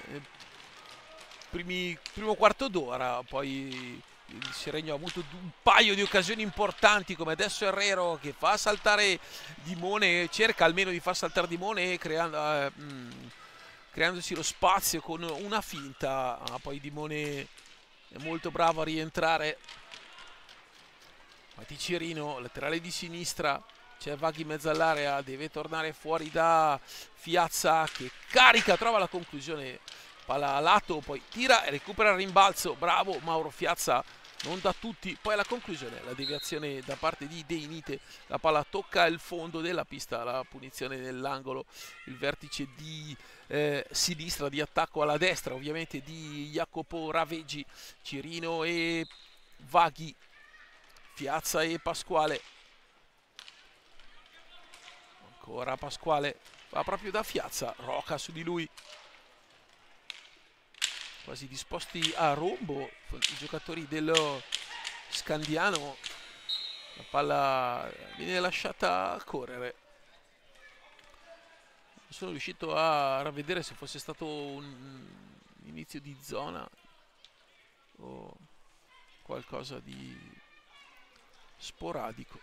primi primo quarto d'ora, poi il Seregno ha avuto un paio di occasioni importanti, come adesso Herrero che fa saltare Dimone, cerca almeno di far saltare Dimone creando... Eh, mh, creandosi lo spazio con una finta. Ah, poi Dimone è molto bravo a rientrare. Cirino, laterale di sinistra, c'è Vaghi in mezzo all'area, deve tornare fuori da Fiazza che carica, trova la conclusione, palla a lato, poi tira e recupera il rimbalzo, bravo Mauro Fiazza, non da tutti. Poi la conclusione, la deviazione da parte di Deinite, la palla tocca il fondo della pista, la punizione nell'angolo, il vertice di eh, sinistra di attacco alla destra ovviamente di Jacopo Raveggi, Cirino e Vaghi, Fiazza e Pasquale, ancora Pasquale, va proprio da Fiazza, Roca su di lui, quasi disposti a rombo i giocatori dello Scandiano, la palla viene lasciata correre. Non sono riuscito a ravvedere se fosse stato un inizio di zona o qualcosa di sporadico.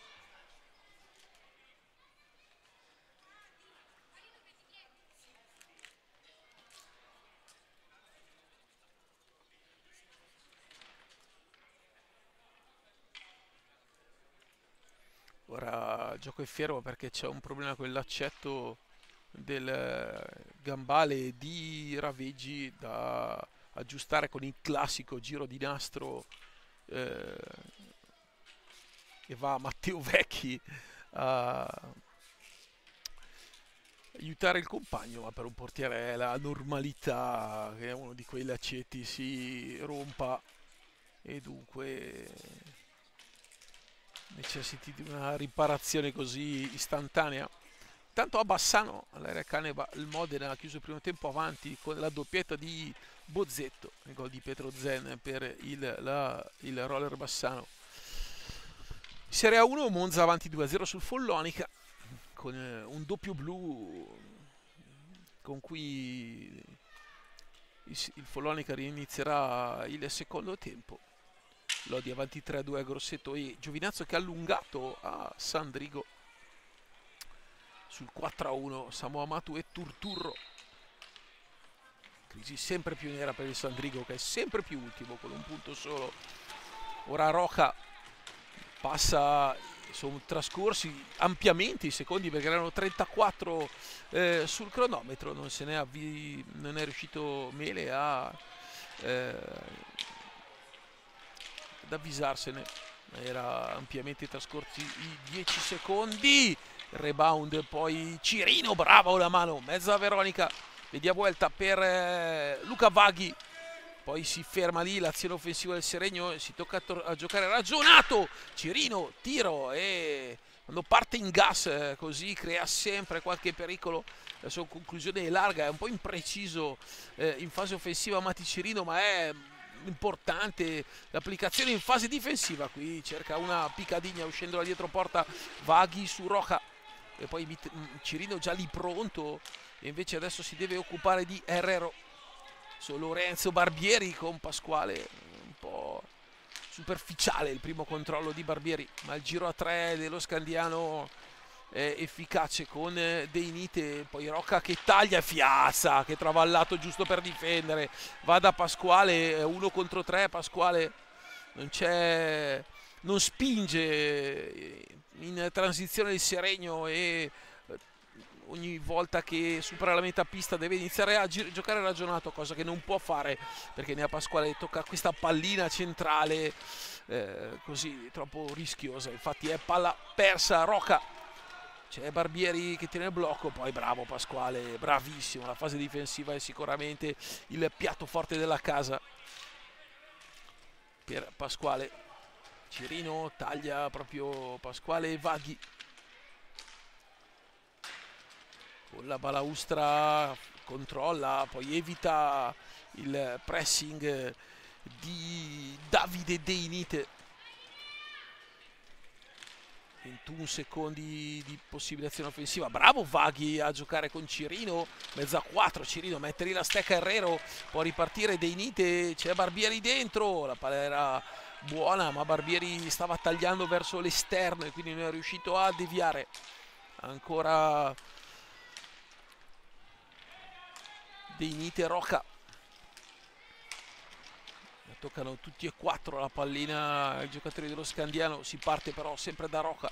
Ora il gioco è fermo perché c'è un problema con l'accetto del gambale di Raveggi da aggiustare con il classico giro di nastro, eh, e va Matteo Vecchi a aiutare il compagno, ma per un portiere è la normalità che uno di quei laccetti si rompa e dunque necessiti di una riparazione così istantanea. Intanto a Bassano, all'area Caneva, il Modena ha chiuso il primo tempo avanti con la doppietta di Bozzetto, il gol di Pietro Zen per il, la, il roller Bassano. Serie A uno, Monza avanti due a zero sul Follonica con un doppio blu con cui il, il Follonica inizierà il secondo tempo. Lodi avanti tre a due a Grosseto e Giovinazzo che ha allungato a Sandrigo sul quattro a uno. Samoa Matu e Turturro, crisi sempre più nera per il Sandrigo che è sempre più ultimo con un punto solo. Ora Roca passa, sono trascorsi ampiamente i secondi perché erano trentaquattro eh, sul cronometro, non se ne avvi, non è riuscito Mele a eh, ad avvisarsene, era ampiamente trascorsi i dieci secondi. Rebound poi Cirino, bravo la mano, mezza Veronica, media vuelta per eh, Luca Vaghi, poi si ferma lì l'azione offensiva del Seregno, si tocca a, a giocare ragionato, Cirino, tiro e quando parte in gas eh, così crea sempre qualche pericolo. La sua conclusione è larga, è un po' impreciso eh, in fase offensiva Mati Cirino, ma è importante l'applicazione in fase difensiva. Qui cerca una piccadigna uscendo da dietro porta Vaghi su Roca e poi Cirino già lì pronto, e invece adesso si deve occupare di Herrero su Lorenzo Barbieri con Pasquale. Un po' superficiale il primo controllo di Barbieri, ma il giro a tre dello Scandiano è efficace con Deinite, poi Rocca che taglia e Fiazza che trova il lato giusto per difendere, va da Pasquale, uno contro tre, Pasquale non c'è, non spinge in transizione il Seregno e ogni volta che supera la metà pista deve iniziare a giocare ragionato, cosa che non può fare perché ne ha Pasquale, tocca questa pallina centrale eh, così troppo rischiosa, infatti è palla persa. Rocca, c'è Barbieri che tiene il blocco, poi bravo Pasquale, bravissimo, la fase difensiva è sicuramente il piatto forte della casa per Pasquale. Cirino taglia proprio Pasquale, Vaghi con la balaustra controlla, poi evita il pressing di Davide Deinite. ventuno secondi di possibile azione offensiva, bravo Vaghi a giocare con Cirino, mezzo a quattro, Cirino mette lì la stecca, Herrero può ripartire, Deinite, c'è Barbieri dentro, la palla era buona ma Barbieri stava tagliando verso l'esterno e quindi non è riuscito a deviare. Ancora Deinite, Rocca, toccano tutti e quattro la pallina ai giocatori dello Scandiano, si parte però sempre da Rocca,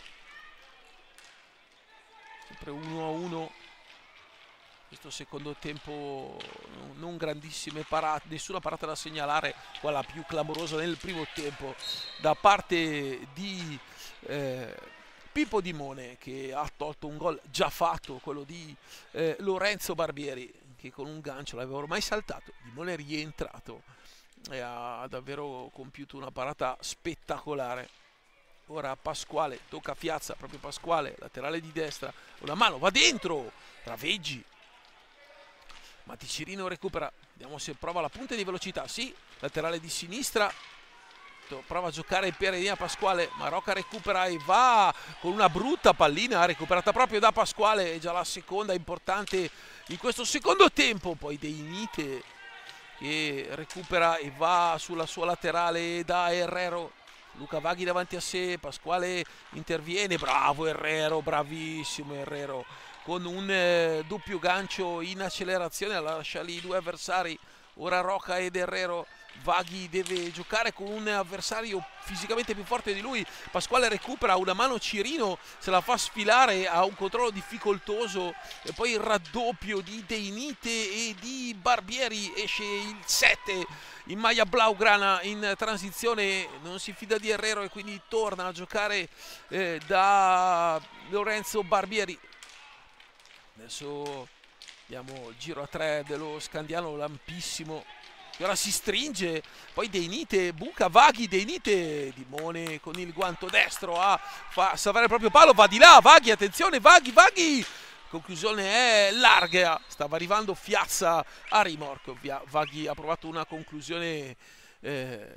sempre uno a uno. Questo secondo tempo non grandissime parate, nessuna parata da segnalare, quella più clamorosa nel primo tempo da parte di eh, Pippo Dimone, che ha tolto un gol già fatto, quello di eh, Lorenzo Barbieri, che con un gancio l'aveva ormai saltato. Dimone è rientrato e ha davvero compiuto una parata spettacolare. Ora Pasquale, tocca a Fiazza, proprio Pasquale, laterale di destra, una mano, va dentro, traveggi. Matti Cirino recupera, vediamo se prova la punta di velocità, sì, laterale di sinistra, prova a giocare per Enea Pasquale, ma Rocca recupera e va con una brutta pallina recuperata proprio da Pasquale, è già la seconda importante in questo secondo tempo. Poi Deinite che recupera e va sulla sua laterale da Herrero, Luca Vaghi davanti a sé, Pasquale interviene, bravo Herrero, bravissimo Herrero, con un eh, doppio gancio in accelerazione, lascia lì i due avversari. Ora Rocca ed Herrero, Vaghi deve giocare con un avversario fisicamente più forte di lui, Pasquale recupera una mano, Cirino se la fa sfilare, ha un controllo difficoltoso e poi il raddoppio di Deinite e di Barbieri, esce il sette in maglia blaugrana in transizione, non si fida di Herrero e quindi torna a giocare eh, da Lorenzo Barbieri. Adesso abbiamo il giro a tre dello Scandiano, lampissimo, che ora si stringe, poi Deinite buca, Vaghi, Deinite, Dimone con il guanto destro a fa salvare il proprio palo, va di là, Vaghi, attenzione, Vaghi, Vaghi, conclusione è larga, stava arrivando Fiazza a rimorchio, Vaghi ha provato una conclusione eh,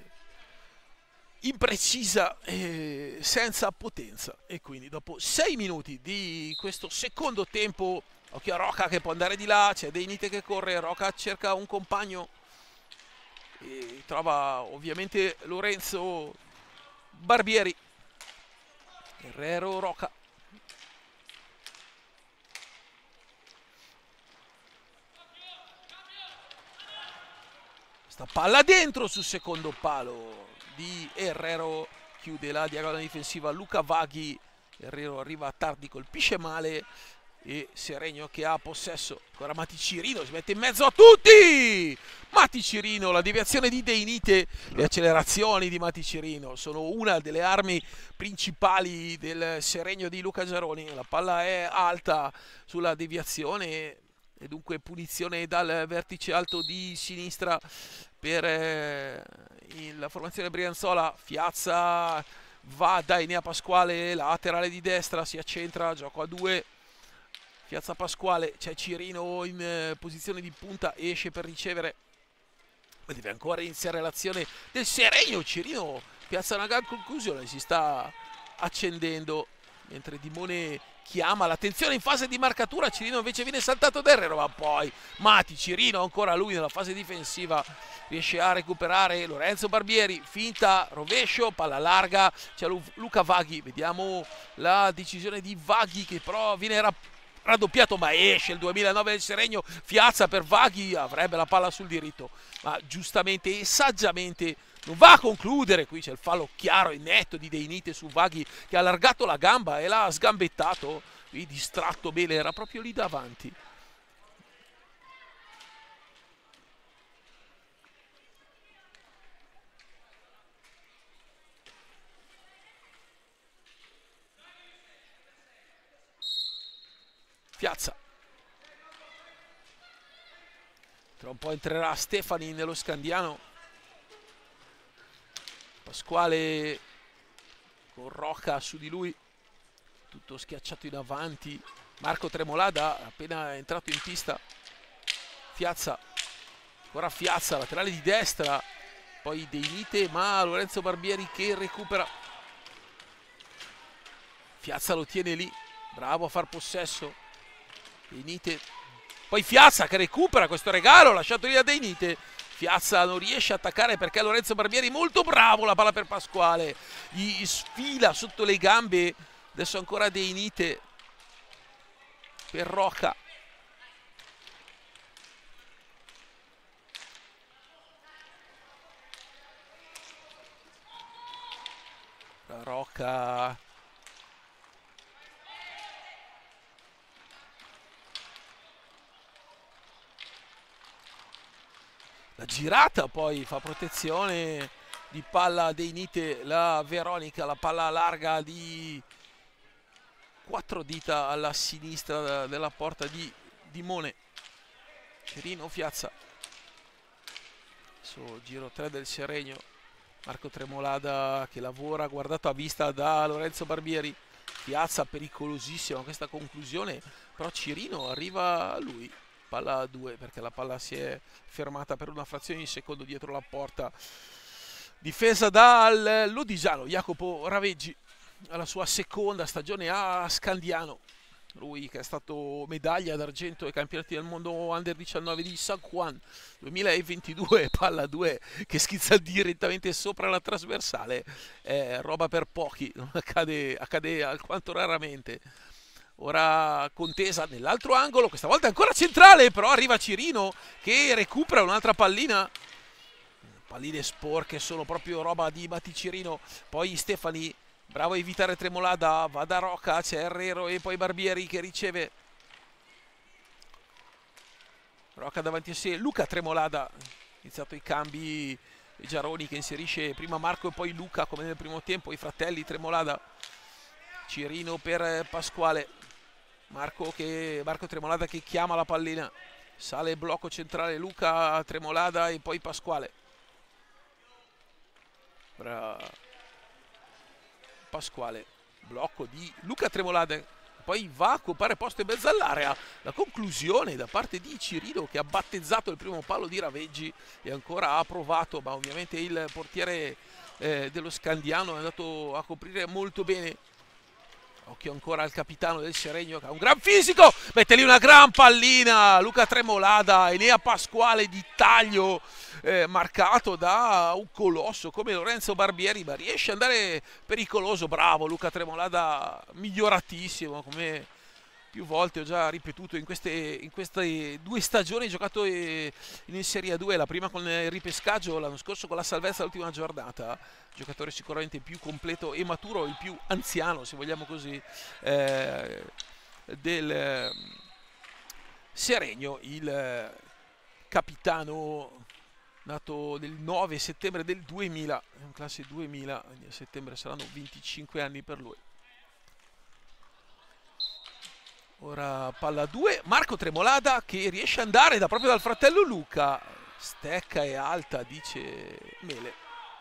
imprecisa e senza potenza, e quindi dopo sei minuti di questo secondo tempo, occhio a Rocca che può andare di là, c'è Deinite che corre, Rocca cerca un compagno e trova ovviamente Lorenzo Barbieri. Herrero, Rocca, sta palla dentro sul secondo palo di Herrero, chiude la diagonale difensiva Luca Vaghi, Herrero arriva tardi, colpisce male e Seregno che ha possesso. Ancora Matti Cirino, si mette in mezzo a tutti, Matti Cirino, la deviazione di Deinite, le accelerazioni di Matti Cirino sono una delle armi principali del Seregno di Luca Giaroni. La palla è alta sulla deviazione e dunque punizione dal vertice alto di sinistra per eh, la formazione brianzola. Fiazza va da Enea Pasquale, laterale di destra, si accentra, gioco a due, Piazza Pasquale, c'è Cirino in eh, posizione di punta, esce per ricevere, ma deve ancora iniziare l'azione del Seregno. Cirino piazza una gran conclusione, si sta accendendo mentre Dimone chiama l'attenzione in fase di marcatura. Cirino invece viene saltato da Herrero, ma poi Mati, Cirino ancora lui nella fase difensiva riesce a recuperare Lorenzo Barbieri, finta, rovescio, palla larga, c'è Luca Vaghi, vediamo la decisione di Vaghi che però viene raddoppiato, ma esce il duemilanove del Seregno. Fiazza per Vaghi, avrebbe la palla sul diritto, ma giustamente e saggiamente non va a concludere. Qui c'è il fallo chiaro e netto di Deinite su Vaghi che ha allargato la gamba e l'ha sgambettato, qui distratto bene, era proprio lì davanti. Piazza. Tra un po' entrerà Stefani nello Scandiano. Pasquale con Rocca su di lui, tutto schiacciato in avanti. Marco Tremolada appena entrato in pista. Fiazza, ancora Fiazza, laterale di destra, poi Deinite, ma Lorenzo Barbieri che recupera. Fiazza lo tiene lì, bravo a far possesso. Deinite, poi Fiazza che recupera questo regalo lasciato lì da Deinite. Fiazza non riesce a attaccare perché Lorenzo Barbieri molto bravo, la palla per Pasquale, gli sfila sotto le gambe. Adesso ancora Deinite per Rocca. Rocca, la girata, poi fa protezione di palla Deinite la Veronica, la palla larga di quattro dita alla sinistra della porta di Dimone. Cirino, Fiazza, adesso giro tre del Seregno. Marco Tremolada che lavora guardato a vista da Lorenzo Barbieri. Fiazza pericolosissima questa conclusione, però Cirino arriva a lui. Palla a due perché la palla si è fermata per una frazione di secondo dietro la porta. Difesa dal Lodigiano Jacopo Raveggi alla sua seconda stagione a Scandiano. Lui che è stato medaglia d'argento ai campionati del mondo under diciannove di San Juan duemilaventidue. Palla due che schizza direttamente sopra la trasversale, è roba per pochi, non accade, accade alquanto raramente. Ora contesa nell'altro angolo, questa volta ancora centrale, però arriva Cirino che recupera un'altra pallina. Palline sporche sono proprio roba di Mati Cirino. Poi Stefani, bravo a evitare Tremolada, va da Rocca, c'è Herrero e poi Barbieri che riceve. Rocca davanti a sé, Luca Tremolada, iniziato i cambi, Giaroni che inserisce prima Marco e poi Luca come nel primo tempo, i fratelli Tremolada. Cirino per Pasquale, Marco, che, Marco Tremolada che chiama la pallina, sale il blocco centrale, Luca Tremolada e poi Pasquale. Bra... Pasquale, blocco di Luca Tremolada, poi va a occupare posto in mezzo all'area. La conclusione da parte di Cirino che ha battezzato il primo palo di Raveggi e ancora ha provato, ma ovviamente il portiere eh, dello Scandiano è andato a coprire molto bene. Occhio ancora al capitano del Seregno che ha un gran fisico, mette lì una gran pallina Luca Tremolada e ne ha Pasquale di taglio, eh, marcato da un colosso come Lorenzo Barbieri, ma riesce ad andare pericoloso. Bravo Luca Tremolada, miglioratissimo, come più volte ho già ripetuto in queste, in queste due stagioni giocato in Serie due, la prima con il ripescaggio, l'anno scorso con la salvezza l'ultima giornata. Giocatore sicuramente più completo e maturo, il più anziano, se vogliamo così, eh, del eh, Seregno, il eh, capitano nato il nove settembre del duemila, in classe duemila, a settembre saranno venticinque anni per lui. Ora palla due, Marco Tremolada che riesce ad andare da, proprio dal fratello Luca, stecca e alta, dice Mele.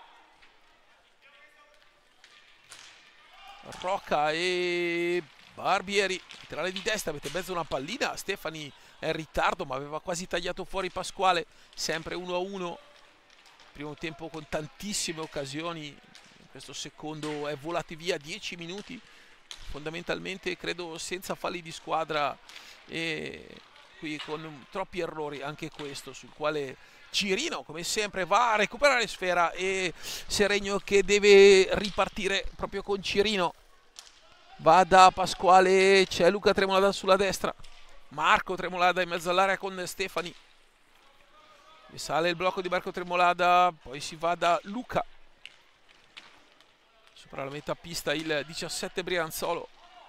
Rocca e Barbieri, laterale di destra, mette in mezzo una pallina. Stefani è in ritardo ma aveva quasi tagliato fuori Pasquale, sempre uno a uno. Primo tempo con tantissime occasioni, in questo secondo è volati via dieci minuti fondamentalmente credo senza falli di squadra e qui con troppi errori, anche questo sul quale Cirino come sempre va a recuperare sfera e Seregno che deve ripartire proprio con Cirino. Va da Pasquale, c'è Luca Tremolada sulla destra, Marco Tremolada in mezzo all'area con Stefani e sale il blocco di Marco Tremolada, poi si va da Luca sopra la metà pista il diciassette Brianzolo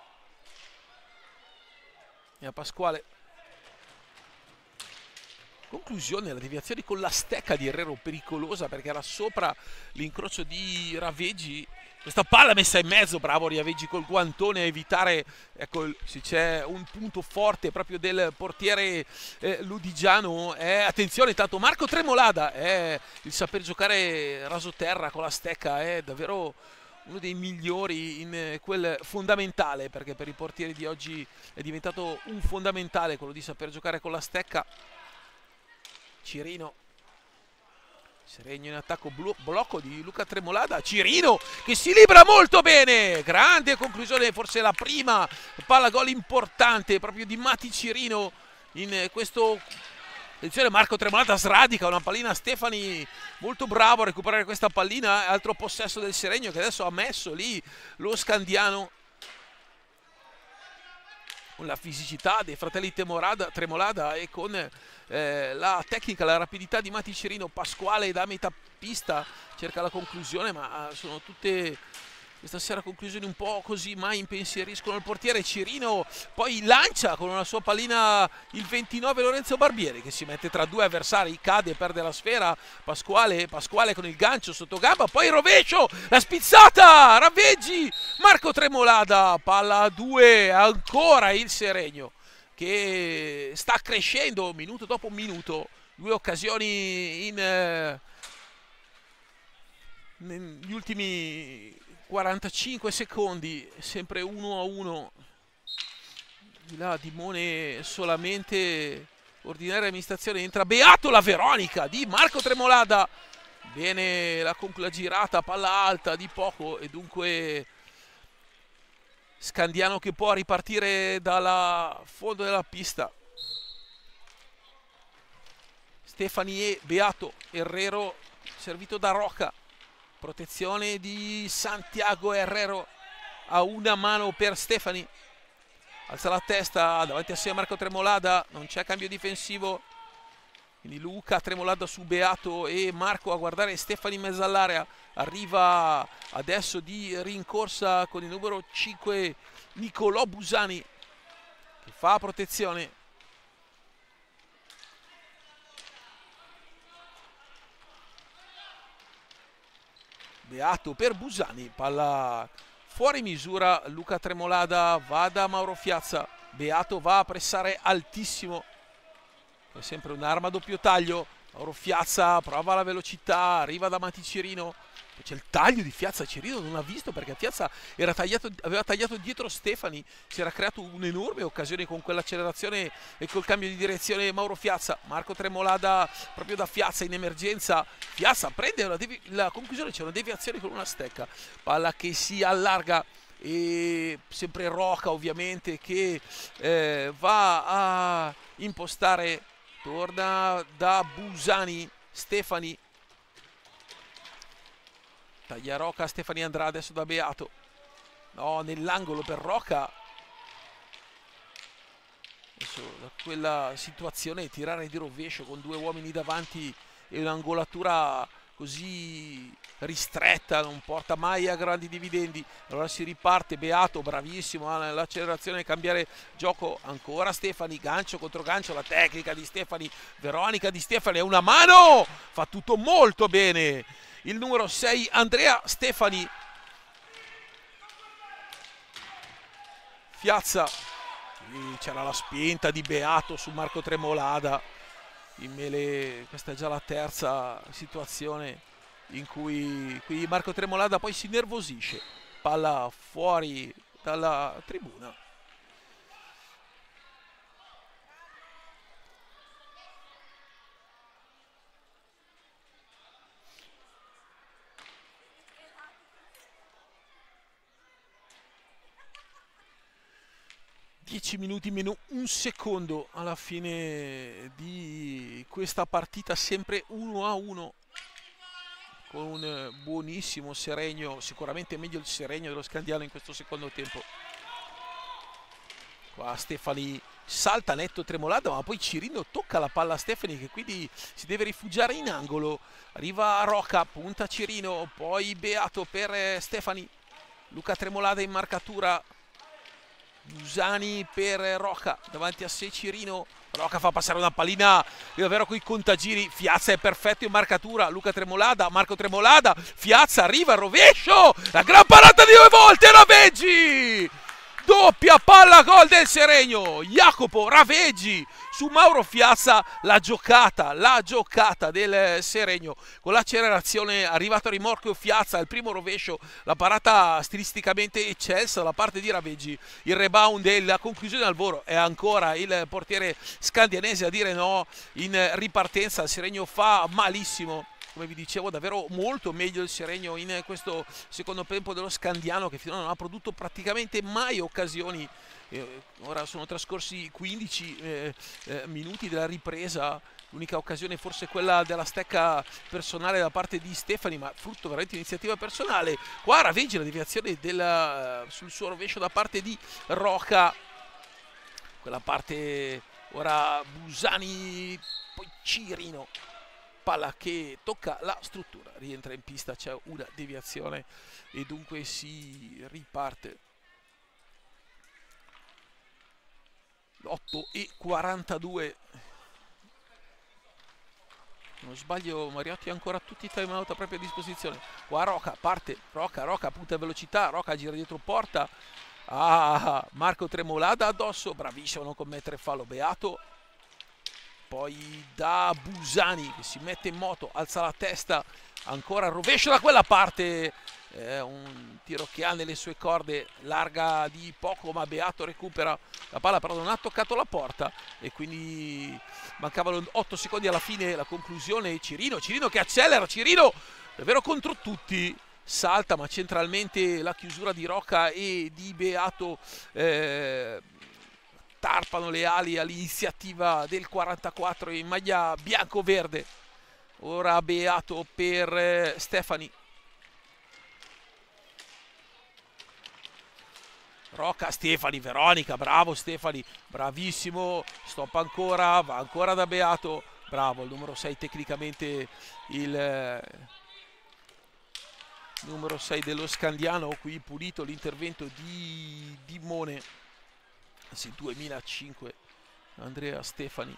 e a Pasquale. Conclusione, la deviazione con la stecca di Herrero pericolosa perché era sopra l'incrocio di Raveggi. Questa palla messa in mezzo, bravo Raveggi col guantone a evitare, ecco, se c'è un punto forte proprio del portiere eh, ludigiano. Eh, attenzione, tanto Marco Tremolada, eh, il saper giocare rasoterra con la stecca è davvero uno dei migliori in quel fondamentale, perché per i portieri di oggi è diventato un fondamentale quello di saper giocare con la stecca. Cirino, Seregno in attacco, blocco di Luca Tremolada, Cirino che si libera molto bene, grande conclusione, forse la prima palla gol importante proprio di Mati Cirino in questo. Attenzione, Marco Tremolada sradica una pallina a Stefani, molto bravo a recuperare questa pallina, altro possesso del Seregno che adesso ha messo lì lo Scandiano con la fisicità dei fratelli Tremolada, Tremolada e con eh, la tecnica, la rapidità di Mati Cirino. Pasquale da metà pista cerca la conclusione, ma sono tutte questa sera conclusioni un po' così, mai impensieriscono il portiere. Cirino poi lancia con una sua pallina il ventinove Lorenzo Barbieri che si mette tra due avversari, cade e perde la sfera. Pasquale, Pasquale con il gancio sotto gamba, poi rovescio, la spizzata, Raveggi, Marco Tremolada, palla a due, ancora il Seregno che sta crescendo minuto dopo minuto, due occasioni in eh, negli ultimi quarantacinque secondi, sempre uno a uno. Di là Dimone solamente ordinaria amministrazione, entra Beato, la Veronica di Marco Tremolada, bene la, la girata, palla alta di poco e dunque Scandiano che può ripartire dalla fondo della pista. Stefani e Beato, Herrero servito da Rocca, protezione di Santiago Herrero a una mano per Stefani, alza la testa davanti a sé Marco Tremolada, non c'è cambio difensivo, quindi Luca Tremolada su Beato e Marco a guardare Stefani in mezzo all'area. Arriva adesso di rincorsa con il numero cinque Nicolò Busani che fa protezione. Beato per Busani, palla fuori misura, Luca Tremolada va da Mauro Fiazza, Beato va a pressare altissimo, è sempre un'arma a doppio taglio. Mauro Fiazza prova la velocità, arriva da Mati Cirino, c'è il taglio di Fiazza, Cirino non ha visto perché Fiazza era tagliato, aveva tagliato dietro Stefani, si era creato un'enorme occasione con quell'accelerazione e col cambio di direzione Mauro Fiazza. Marco Tremolada proprio da Fiazza in emergenza, Fiazza prende la, la conclusione, c'è una deviazione con una stecca, palla che si allarga e sempre Rocca ovviamente che eh, va a impostare, torna da Busani, Stefani, taglia Rocca, Stefani andrà adesso da Beato, no, nell'angolo per Rocca, adesso da quella situazione tirare di rovescio con due uomini davanti e un'angolatura così ristretta non porta mai a grandi dividendi. Allora si riparte, Beato bravissimo nell'accelerazione, cambiare gioco, ancora Stefani, gancio contro gancio, la tecnica di Stefani, Veronica di Stefani, è una mano, fa tutto molto bene il numero sei Andrea Stefani. Fiazza, c'era la spinta di Beato su Marco Tremolada in mele, questa è già la terza situazione in cui qui Marco Tremolada poi si nervosisce, palla fuori dalla tribuna. dieci minuti meno un secondo alla fine di questa partita, sempre uno a uno, con un buonissimo Seregno, sicuramente meglio il Seregno dello Scandiano in questo secondo tempo. Qua Stefani salta netto Tremolada, ma poi Cirino tocca la palla a Stefani, che quindi si deve rifugiare in angolo. Arriva Rocca, punta Cirino, poi Beato per Stefani. Luca Tremolada in marcatura. Busani per Rocca, davanti a sé Cirino. Rocca fa passare una pallina davvero coi contagiri. Fiazza è perfetto in marcatura. Luca Tremolada, Marco Tremolada. Fiazza arriva al rovescio. La gran parata di due volte, Raveggi! Doppia palla gol del Seregno. Jacopo Raveggi su Mauro Fiazza. La giocata, la giocata del Seregno con l'accelerazione, arrivato a rimorchio Fiazza, il primo rovescio, la parata stilisticamente eccelsa da parte di Raveggi, il rebound e la conclusione al volo. È ancora il portiere scandianese a dire no. In ripartenza il Seregno fa malissimo. Come vi dicevo, davvero molto meglio il Seregno in questo secondo tempo dello Scandiano, che finora non ha prodotto praticamente mai occasioni. Eh, ora sono trascorsi quindici eh, eh, minuti della ripresa. L'unica occasione forse quella della stecca personale da parte di Stefani, ma frutto veramente di iniziativa personale. Qua Raveggi la deviazione della, sul suo rovescio da parte di Rocca. Quella parte ora Busani, poi Cirino. Palla che tocca la struttura, rientra in pista, c'è una deviazione e dunque si riparte. otto e quarantadue. Se non sbaglio Mariotti ha ancora tutti i time out a propria disposizione. Qua Rocca parte, Rocca, Rocca punta a velocità, Rocca gira dietro porta. Ah, Marco Tremolada addosso, bravissimo a non commettere fallo Beato. Poi da Busani che si mette in moto, alza la testa, ancora rovescio da quella parte, eh, un tiro che ha nelle sue corde, larga di poco, ma Beato recupera la palla, però non ha toccato la porta e quindi mancavano otto secondi alla fine, la conclusione. Cirino, Cirino che accelera, Cirino davvero contro tutti, salta, ma centralmente la chiusura di Rocca e di Beato eh, tarpano le ali all'iniziativa del quarantaquattro in maglia bianco-verde. Ora Beato per eh, Stefani. Rocca, Stefani, Veronica, bravo Stefani, bravissimo, stop ancora, va ancora da Beato, bravo il numero sei tecnicamente, il eh, numero sei dello Scandiano. Qui pulito l'intervento di Dimone. Sì, duemilacinque, Andrea Stefani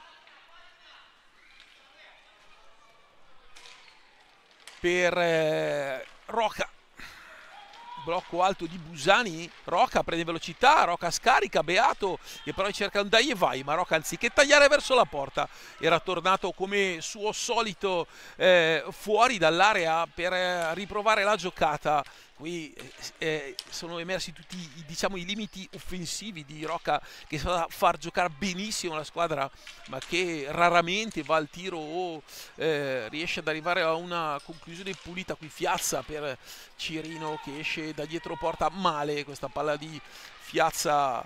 per eh, Rocca, blocco alto di Busani, Rocca prende velocità, Rocca scarica, Beato che però cerca un dai e vai, ma Rocca anziché tagliare verso la porta era tornato come suo solito eh, fuori dall'area per eh, riprovare la giocata. Qui eh, sono emersi tutti i, diciamo, i limiti offensivi di Rocca, che sa far giocare benissimo la squadra, ma che raramente va al tiro o eh, riesce ad arrivare a una conclusione pulita. Qui Fiazza per Cirino che esce da dietro porta male, questa palla di Fiazza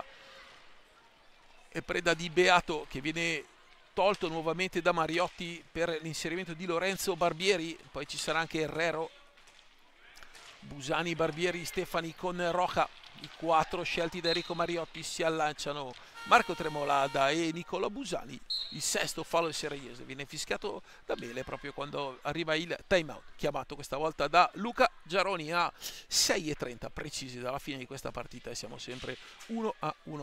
è preda di Beato che viene tolto nuovamente da Mariotti per l'inserimento di Lorenzo Barbieri. Poi ci sarà anche Herrero. Busani, Barbieri, Stefani con Rocca, i quattro scelti da Enrico Mariotti si allacciano. Marco Tremolada e Nicola Busani. Il sesto fallo seregnese viene fischiato da Mele proprio quando arriva il time out, chiamato questa volta da Luca Giaroni a sei e trenta precisi dalla fine di questa partita e siamo sempre uno a uno.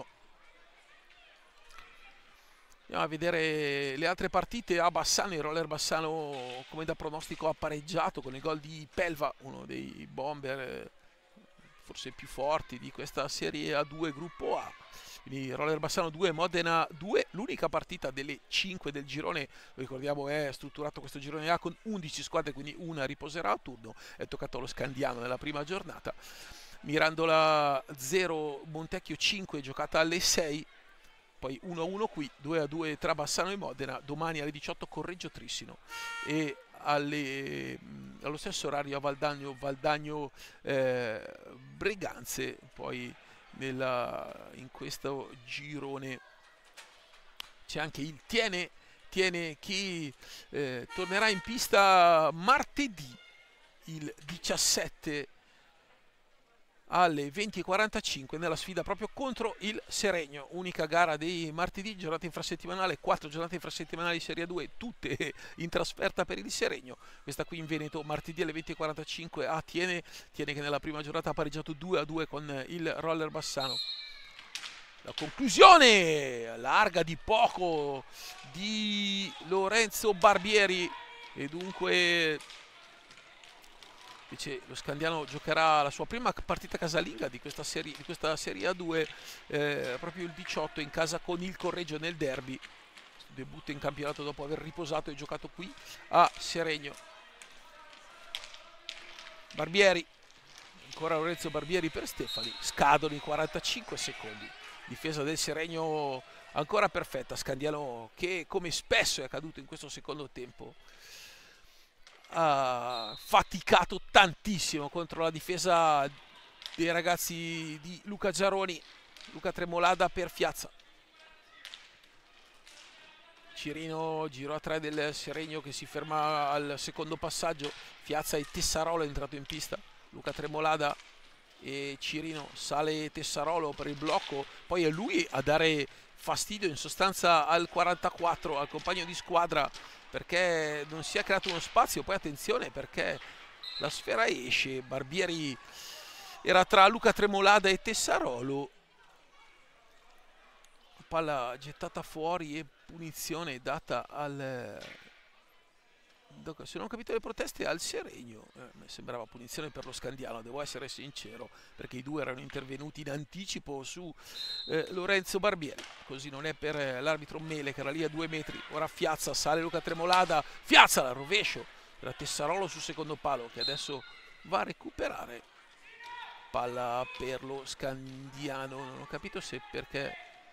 Andiamo a vedere le altre partite. A Bassano, il Roller Bassano come da pronostico ha pareggiato con il gol di Pelva, uno dei bomber forse più forti di questa Serie A due Gruppo A. Quindi Roller Bassano due, Modena due, l'unica partita delle cinque del girone. Ricordiamo è strutturato questo girone A con undici squadre, quindi una riposerà a turno. È toccato allo Scandiano nella prima giornata. Mirandola zero, Montecchio cinque, giocata alle sei. Poi uno a uno qui, due a due tra Bassano e Modena. Domani alle diciotto Correggio Trissino e alle, allo stesso orario a Valdagno, Valdagno eh, Breganze. Poi nella, in questo girone. C'è anche il Tiene, Tiene che eh, tornerà in pista martedì, il diciassette alle venti e quarantacinque, nella sfida proprio contro il Seregno. Unica gara dei martedì, giornata infrasettimanale, quattro giornate infrasettimanali Serie due, tutte in trasferta per il Seregno. Questa qui in Veneto, martedì alle venti e quarantacinque a Tiene, Tiene che nella prima giornata ha pareggiato due a due con il Roller Bassano. La conclusione larga di poco di Lorenzo Barbieri, e dunque invece lo Scandiano giocherà la sua prima partita casalinga di questa serie, di questa Serie A due, eh, proprio il diciotto in casa con il Correggio nel derby. Debutto in campionato dopo aver riposato e giocato qui a Seregno. Barbieri, ancora Lorenzo Barbieri per Stefani, scadono i quarantacinque secondi. Difesa del Seregno ancora perfetta, Scandiano che, come spesso è accaduto in questo secondo tempo, ha faticato tantissimo contro la difesa dei ragazzi di Luca Giaroni. Luca Tremolada per Fiazza. Cirino, giro a tre del Seregno che si ferma al secondo passaggio. Fiazza e Tessarolo è entrato in pista. Luca Tremolada e Cirino, sale Tessarolo per il blocco, poi è lui a dare fastidio in sostanza al quarantaquattro, al compagno di squadra, perché non si è creato uno spazio. Poi attenzione perché la sfera esce, Barbieri era tra Luca Tremolada e Tessarolo, palla gettata fuori e punizione data al, se non ho capito le proteste, al Seregno. Eh, mi sembrava punizione per lo Scandiano, devo essere sincero, perché i due erano intervenuti in anticipo su eh, Lorenzo Barbieri. Così non è per eh, l'arbitro Mele che era lì a due metri. Ora Fiazza, sale Luca Tremolada, Fiazza la rovescio per Tessarolo sul secondo palo che adesso va a recuperare. Palla per lo Scandiano, non ho capito se perché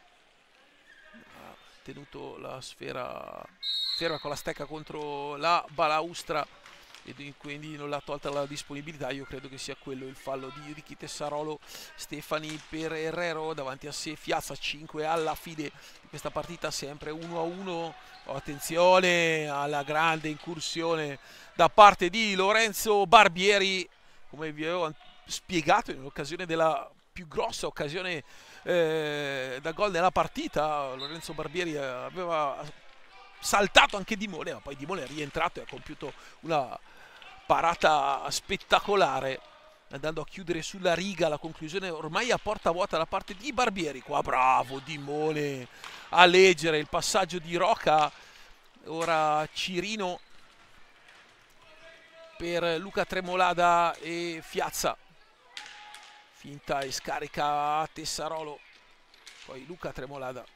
ha tenuto la sfera ferma con la stecca contro la balaustra e quindi non l'ha tolta la disponibilità. Io credo che sia quello il fallo di Ricky Tessarolo. Stefani per Herrero, davanti a sé Fiazza, cinque alla fine di questa partita, sempre uno a uno. Oh, attenzione alla grande incursione da parte di Lorenzo Barbieri, come vi avevo spiegato in occasione della più grossa occasione eh, da gol nella partita. Lorenzo Barbieri aveva saltato anche Dimone, ma poi Dimone è rientrato e ha compiuto una parata spettacolare, andando a chiudere sulla riga la conclusione ormai a porta vuota da parte di Barbieri. Qua bravo Dimone a leggere il passaggio di Roca. Ora Cirino per Luca Tremolada e Fiazza, finta e scarica a Tessarolo, poi Luca Tremolada.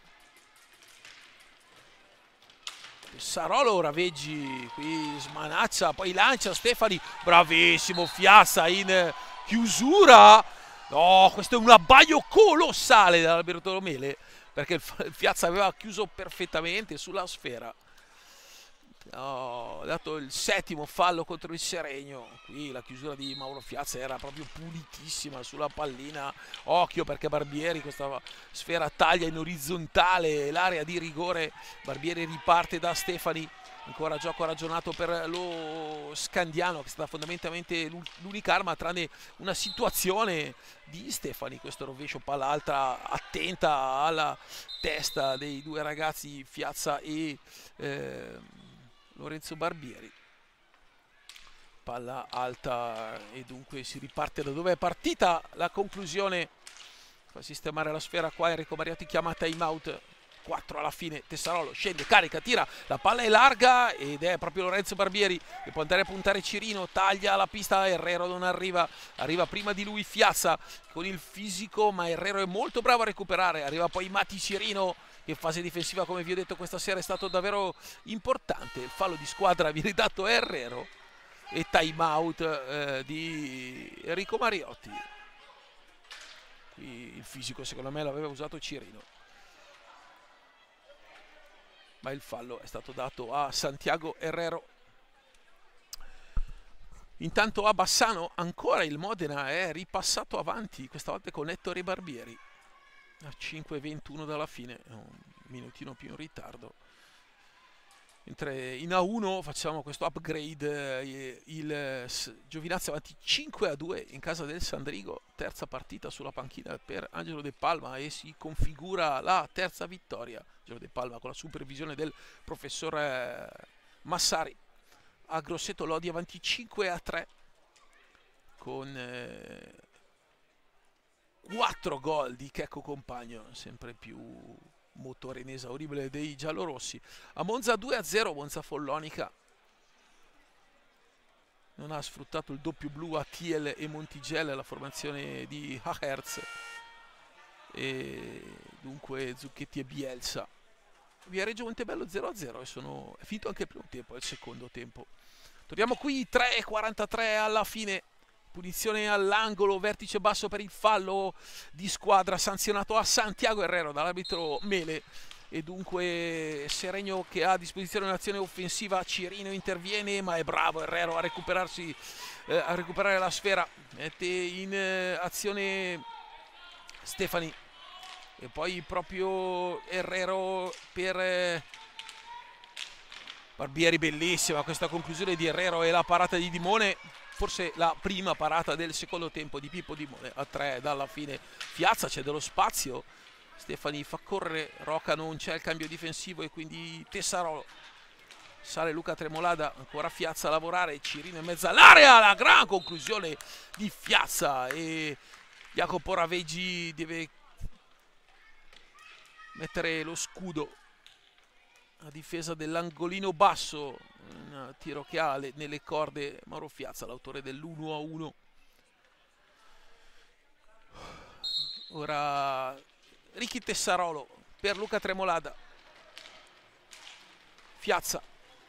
Tessarolo, ora Veggi qui smanaccia, poi lancia Stefani, bravissimo Fiazza in chiusura. No, questo è un abbaio colossale dall'Alberto Mele, perché il Fiazza aveva chiuso perfettamente sulla sfera. No, ha dato il settimo fallo contro il Seregno. Qui la chiusura di Mauro Fiazza era proprio pulitissima sulla pallina. Occhio perché Barbieri questa sfera taglia in orizzontale l'area di rigore. Barbieri riparte da Stefani. Ancora gioco ragionato per lo Scandiano, che è stata fondamentalmente l'unica arma tranne una situazione di Stefani. Questo rovescio palla alta attenta alla testa dei due ragazzi Fiazza e eh, Lorenzo Barbieri. Palla alta e dunque si riparte da dove è partita la conclusione. Fa sistemare la sfera qua Enrico Mariotti, chiama time out. quattro alla fine, Tessarolo scende, carica, tira, la palla è larga ed è proprio Lorenzo Barbieri che può andare a puntare Cirino, taglia la pista, Herrero non arriva, arriva prima di lui Fiazza con il fisico, ma Herrero è molto bravo a recuperare, arriva poi Mati Cirino che in fase difensiva, come vi ho detto, questa sera è stato davvero importante. Il fallo di squadra viene dato a Herrero e time out eh, di Enrico Mariotti. Qui il fisico secondo me l'aveva usato Cirino, ma il fallo è stato dato a Santiago Herrero. Intanto a Bassano ancora il Modena è ripassato avanti, questa volta con Ettore Barbieri. A cinque ventuno dalla fine, un minutino più in ritardo. Mentre in A uno facciamo questo upgrade, eh, il Giovinazzi avanti cinque a due in casa del Sandrigo, terza partita sulla panchina per Angelo De Palma e si configura la terza vittoria. Angelo De Palma con la supervisione del professor eh, Massari. A Grosseto Lodi avanti cinque a tre con eh, quattro gol di Checco Compagno, sempre più motore inesauribile dei giallorossi. A Monza due a zero, Monza Follonica non ha sfruttato il doppio blu a Thiel e Montigel, la formazione di Hahertz, e dunque Zucchetti e Bielsa. Via Reggio Montebello zero a zero e sono... è finito anche il primo tempo, è il secondo tempo. Torniamo qui, tre e quarantatré alla fine. Punizione all'angolo, vertice basso per il fallo di squadra sanzionato a Santiago Herrero dall'arbitro Mele, e dunque Seregno che ha a disposizione un'azione offensiva. Cirino interviene ma è bravo Herrero a recuperarsi, eh, a recuperare la sfera, mette in eh, azione Stefani e poi proprio Herrero per eh, Barbieri. Bellissima questa conclusione di Herrero e la parata di Dimone, forse la prima parata del secondo tempo di Pippo Dimone. A tre dalla fine Piazza, c'è dello spazio, Stefani fa correre, Roca non c'è il cambio difensivo e quindi Tessarolo. Sale Luca Tremolada, ancora Fiazza a lavorare, Cirino in mezzo all'area, la gran conclusione di Fiazza e Jacopo Raveggi deve mettere lo scudo a difesa dell'angolino basso. Un tiro che ha le, nelle corde Mauro Fiazza, l'autore dell'uno a uno. Ora Ricky Tessarolo per Luca Tremolada. Fiazza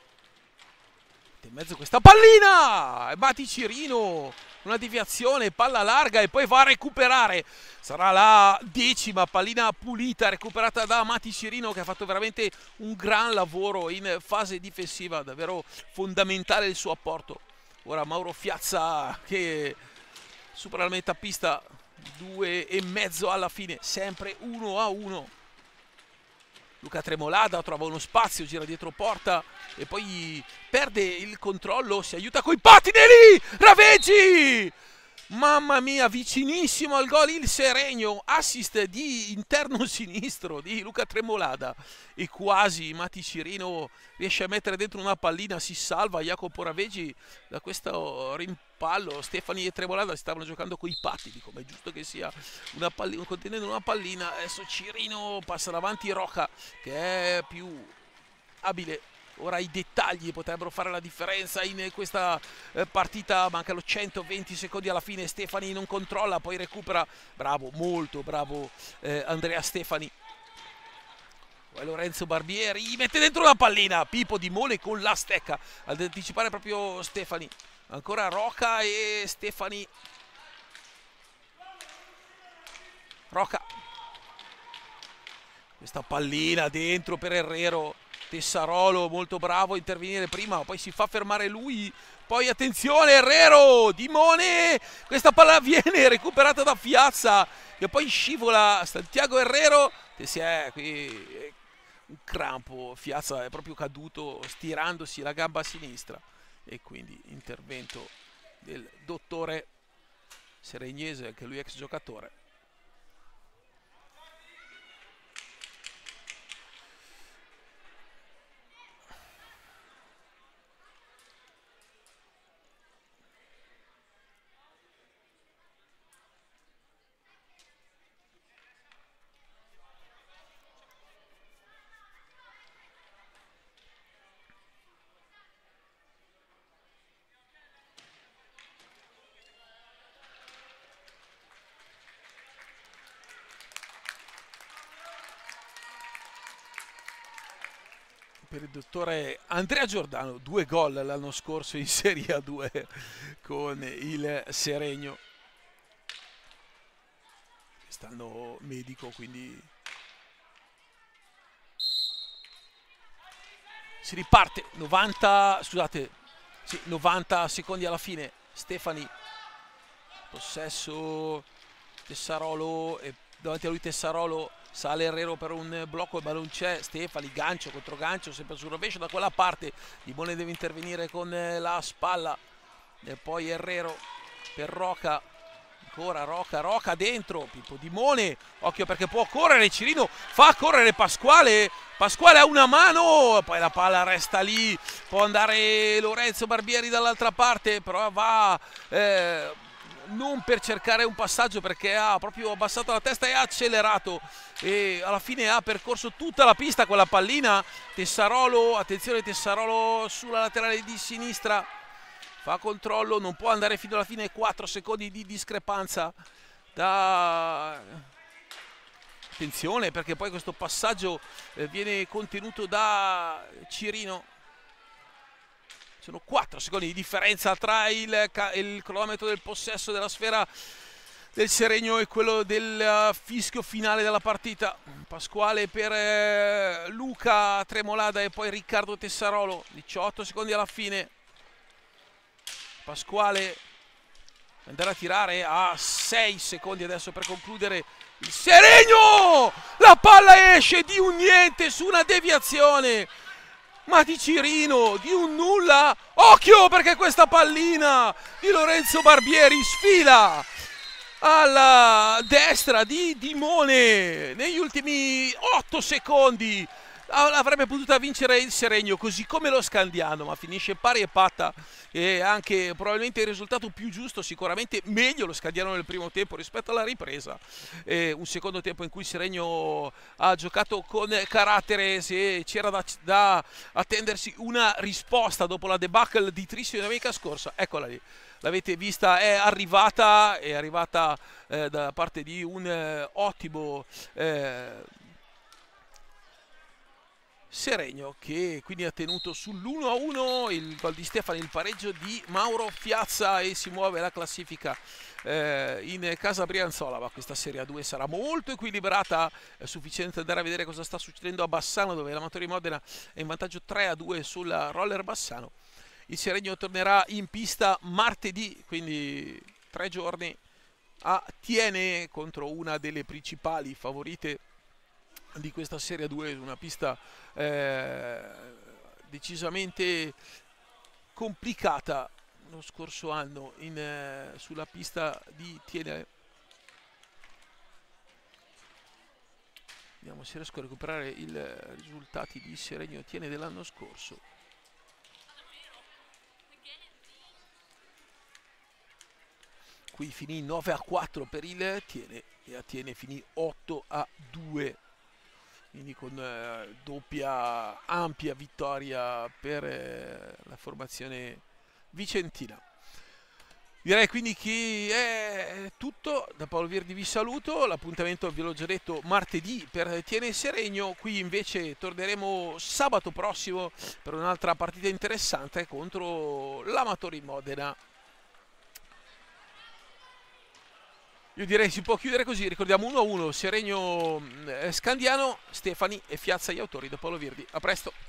in mezzo a questa pallina, e Mati Cirino, una deviazione, palla larga e poi va a recuperare. Sarà la decima pallina pulita recuperata da Mati Cirino, che ha fatto veramente un gran lavoro in fase difensiva, davvero fondamentale il suo apporto. Ora Mauro Fiazza che supera la metà pista, due e mezzo alla fine, sempre uno a uno. Luca Tremolada trova uno spazio, gira dietro porta e poi perde il controllo, si aiuta coi pattini lì, Raveggi! Mamma mia, vicinissimo al gol il Seregno, assist di interno sinistro di Luca Tremolada e quasi Mati Cirino riesce a mettere dentro una pallina, si salva Jacopo Raveggi da questo rimpallo. Stefani e Tremolada stavano giocando coi pattini, come è giusto che sia, una pallina, contenendo una pallina. Adesso Cirino passa davanti Roca che è più abile. Ora i dettagli potrebbero fare la differenza in questa eh, partita. Mancano centoventi secondi alla fine. Stefani non controlla, poi recupera. Bravo, molto bravo eh, Andrea Stefani. Poi Lorenzo Barbieri mette dentro una pallina. Pippo Dimone con la stecca ad anticipare proprio Stefani. Ancora Roca e Stefani. Roca. Questa pallina dentro per Herrero. Tessarolo molto bravo a intervenire prima, poi si fa fermare lui, poi attenzione Herrero, Dimone, questa palla viene recuperata da Fiazza che poi scivola Santiago Herrero, che si è qui un crampo, Fiazza è proprio caduto stirandosi la gamba sinistra e quindi intervento del dottore Seregnese, anche lui ex giocatore. Per il dottore Andrea Giordano, due gol l'anno scorso in Serie A due con il Seregno. Quest'anno medico, quindi si riparte. novanta, scusate, Sì, novanta secondi alla fine. Stefani, possesso Tessarolo, e davanti a lui Tessarolo, sale Herrero per un blocco, il non c'è. Stefani, gancio contro gancio, sempre sul rovescio da quella parte. Dimone deve intervenire con la spalla, e poi Herrero per Roca. Ancora Roca, Roca dentro, Pippo Dimone, occhio perché può correre, Cirino fa correre Pasquale, Pasquale ha una mano, poi la palla resta lì, può andare Lorenzo Barbieri dall'altra parte, però va eh, non per cercare un passaggio, perché ha proprio abbassato la testa e ha accelerato, e alla fine ha percorso tutta la pista con la pallina. Tessarolo, attenzione, Tessarolo sulla laterale di sinistra, fa controllo, non può andare fino alla fine, quattro secondi di discrepanza da... Attenzione perché poi questo passaggio eh, viene contenuto da Cirino. Sono quattro secondi di differenza tra il, il cronometro del possesso della sfera del Seregno e quello del uh, fischio finale della partita. Pasquale per eh, Luca Tremolada e poi Riccardo Tessarolo, diciotto secondi alla fine. Pasquale andrà a tirare a sei secondi adesso per concludere il Seregno. La palla esce di un niente su una deviazione, ma di Cirino, di un nulla. Occhio perché questa pallina di Lorenzo Barbieri sfila alla destra di Dimone negli ultimi otto secondi. Avrebbe potuto vincere il Seregno, così come lo Scandiano, ma finisce pari e patta, e anche probabilmente il risultato più giusto, sicuramente meglio lo Scandiano nel primo tempo rispetto alla ripresa, e un secondo tempo in cui il Seregno ha giocato con carattere. Se c'era da, da attendersi una risposta dopo la debacle di Trissio domenica scorsa, eccola lì, l'avete vista, è arrivata, è arrivata eh, da parte di un eh, ottimo eh, Seregno, che quindi ha tenuto sull'uno a uno, il gol di Stefani, il pareggio di Mauro Fiazza, e si muove la classifica eh, in casa Brianzola. Ma questa Serie A due sarà molto equilibrata, è sufficiente andare a vedere cosa sta succedendo a Bassano, dove l'Amatori Modena è in vantaggio tre a due sulla Roller Bassano. Il Seregno tornerà in pista martedì, quindi tre giorni a Tiene contro una delle principali favorite di questa Serie due, una pista eh, decisamente complicata lo scorso anno in, eh, sulla pista di Tiene. Vediamo se riesco a recuperare i risultati di Seregno Tiene dell'anno scorso. Qui finì nove a quattro per il Tiene e a Tiene finì otto a due. Quindi con eh, doppia ampia vittoria per eh, la formazione vicentina. Direi quindi che è tutto. Da Paolo Virdi vi saluto. L'appuntamento, ve l'ho già detto, martedì per Tiene Seregno. Qui invece torneremo sabato prossimo per un'altra partita interessante contro l'Amatori Modena. Io direi si può chiudere così. Ricordiamo uno a uno Seregno eh, Scandiano, Stefani e Fiazza gli autori da Paolo Virdi. A presto.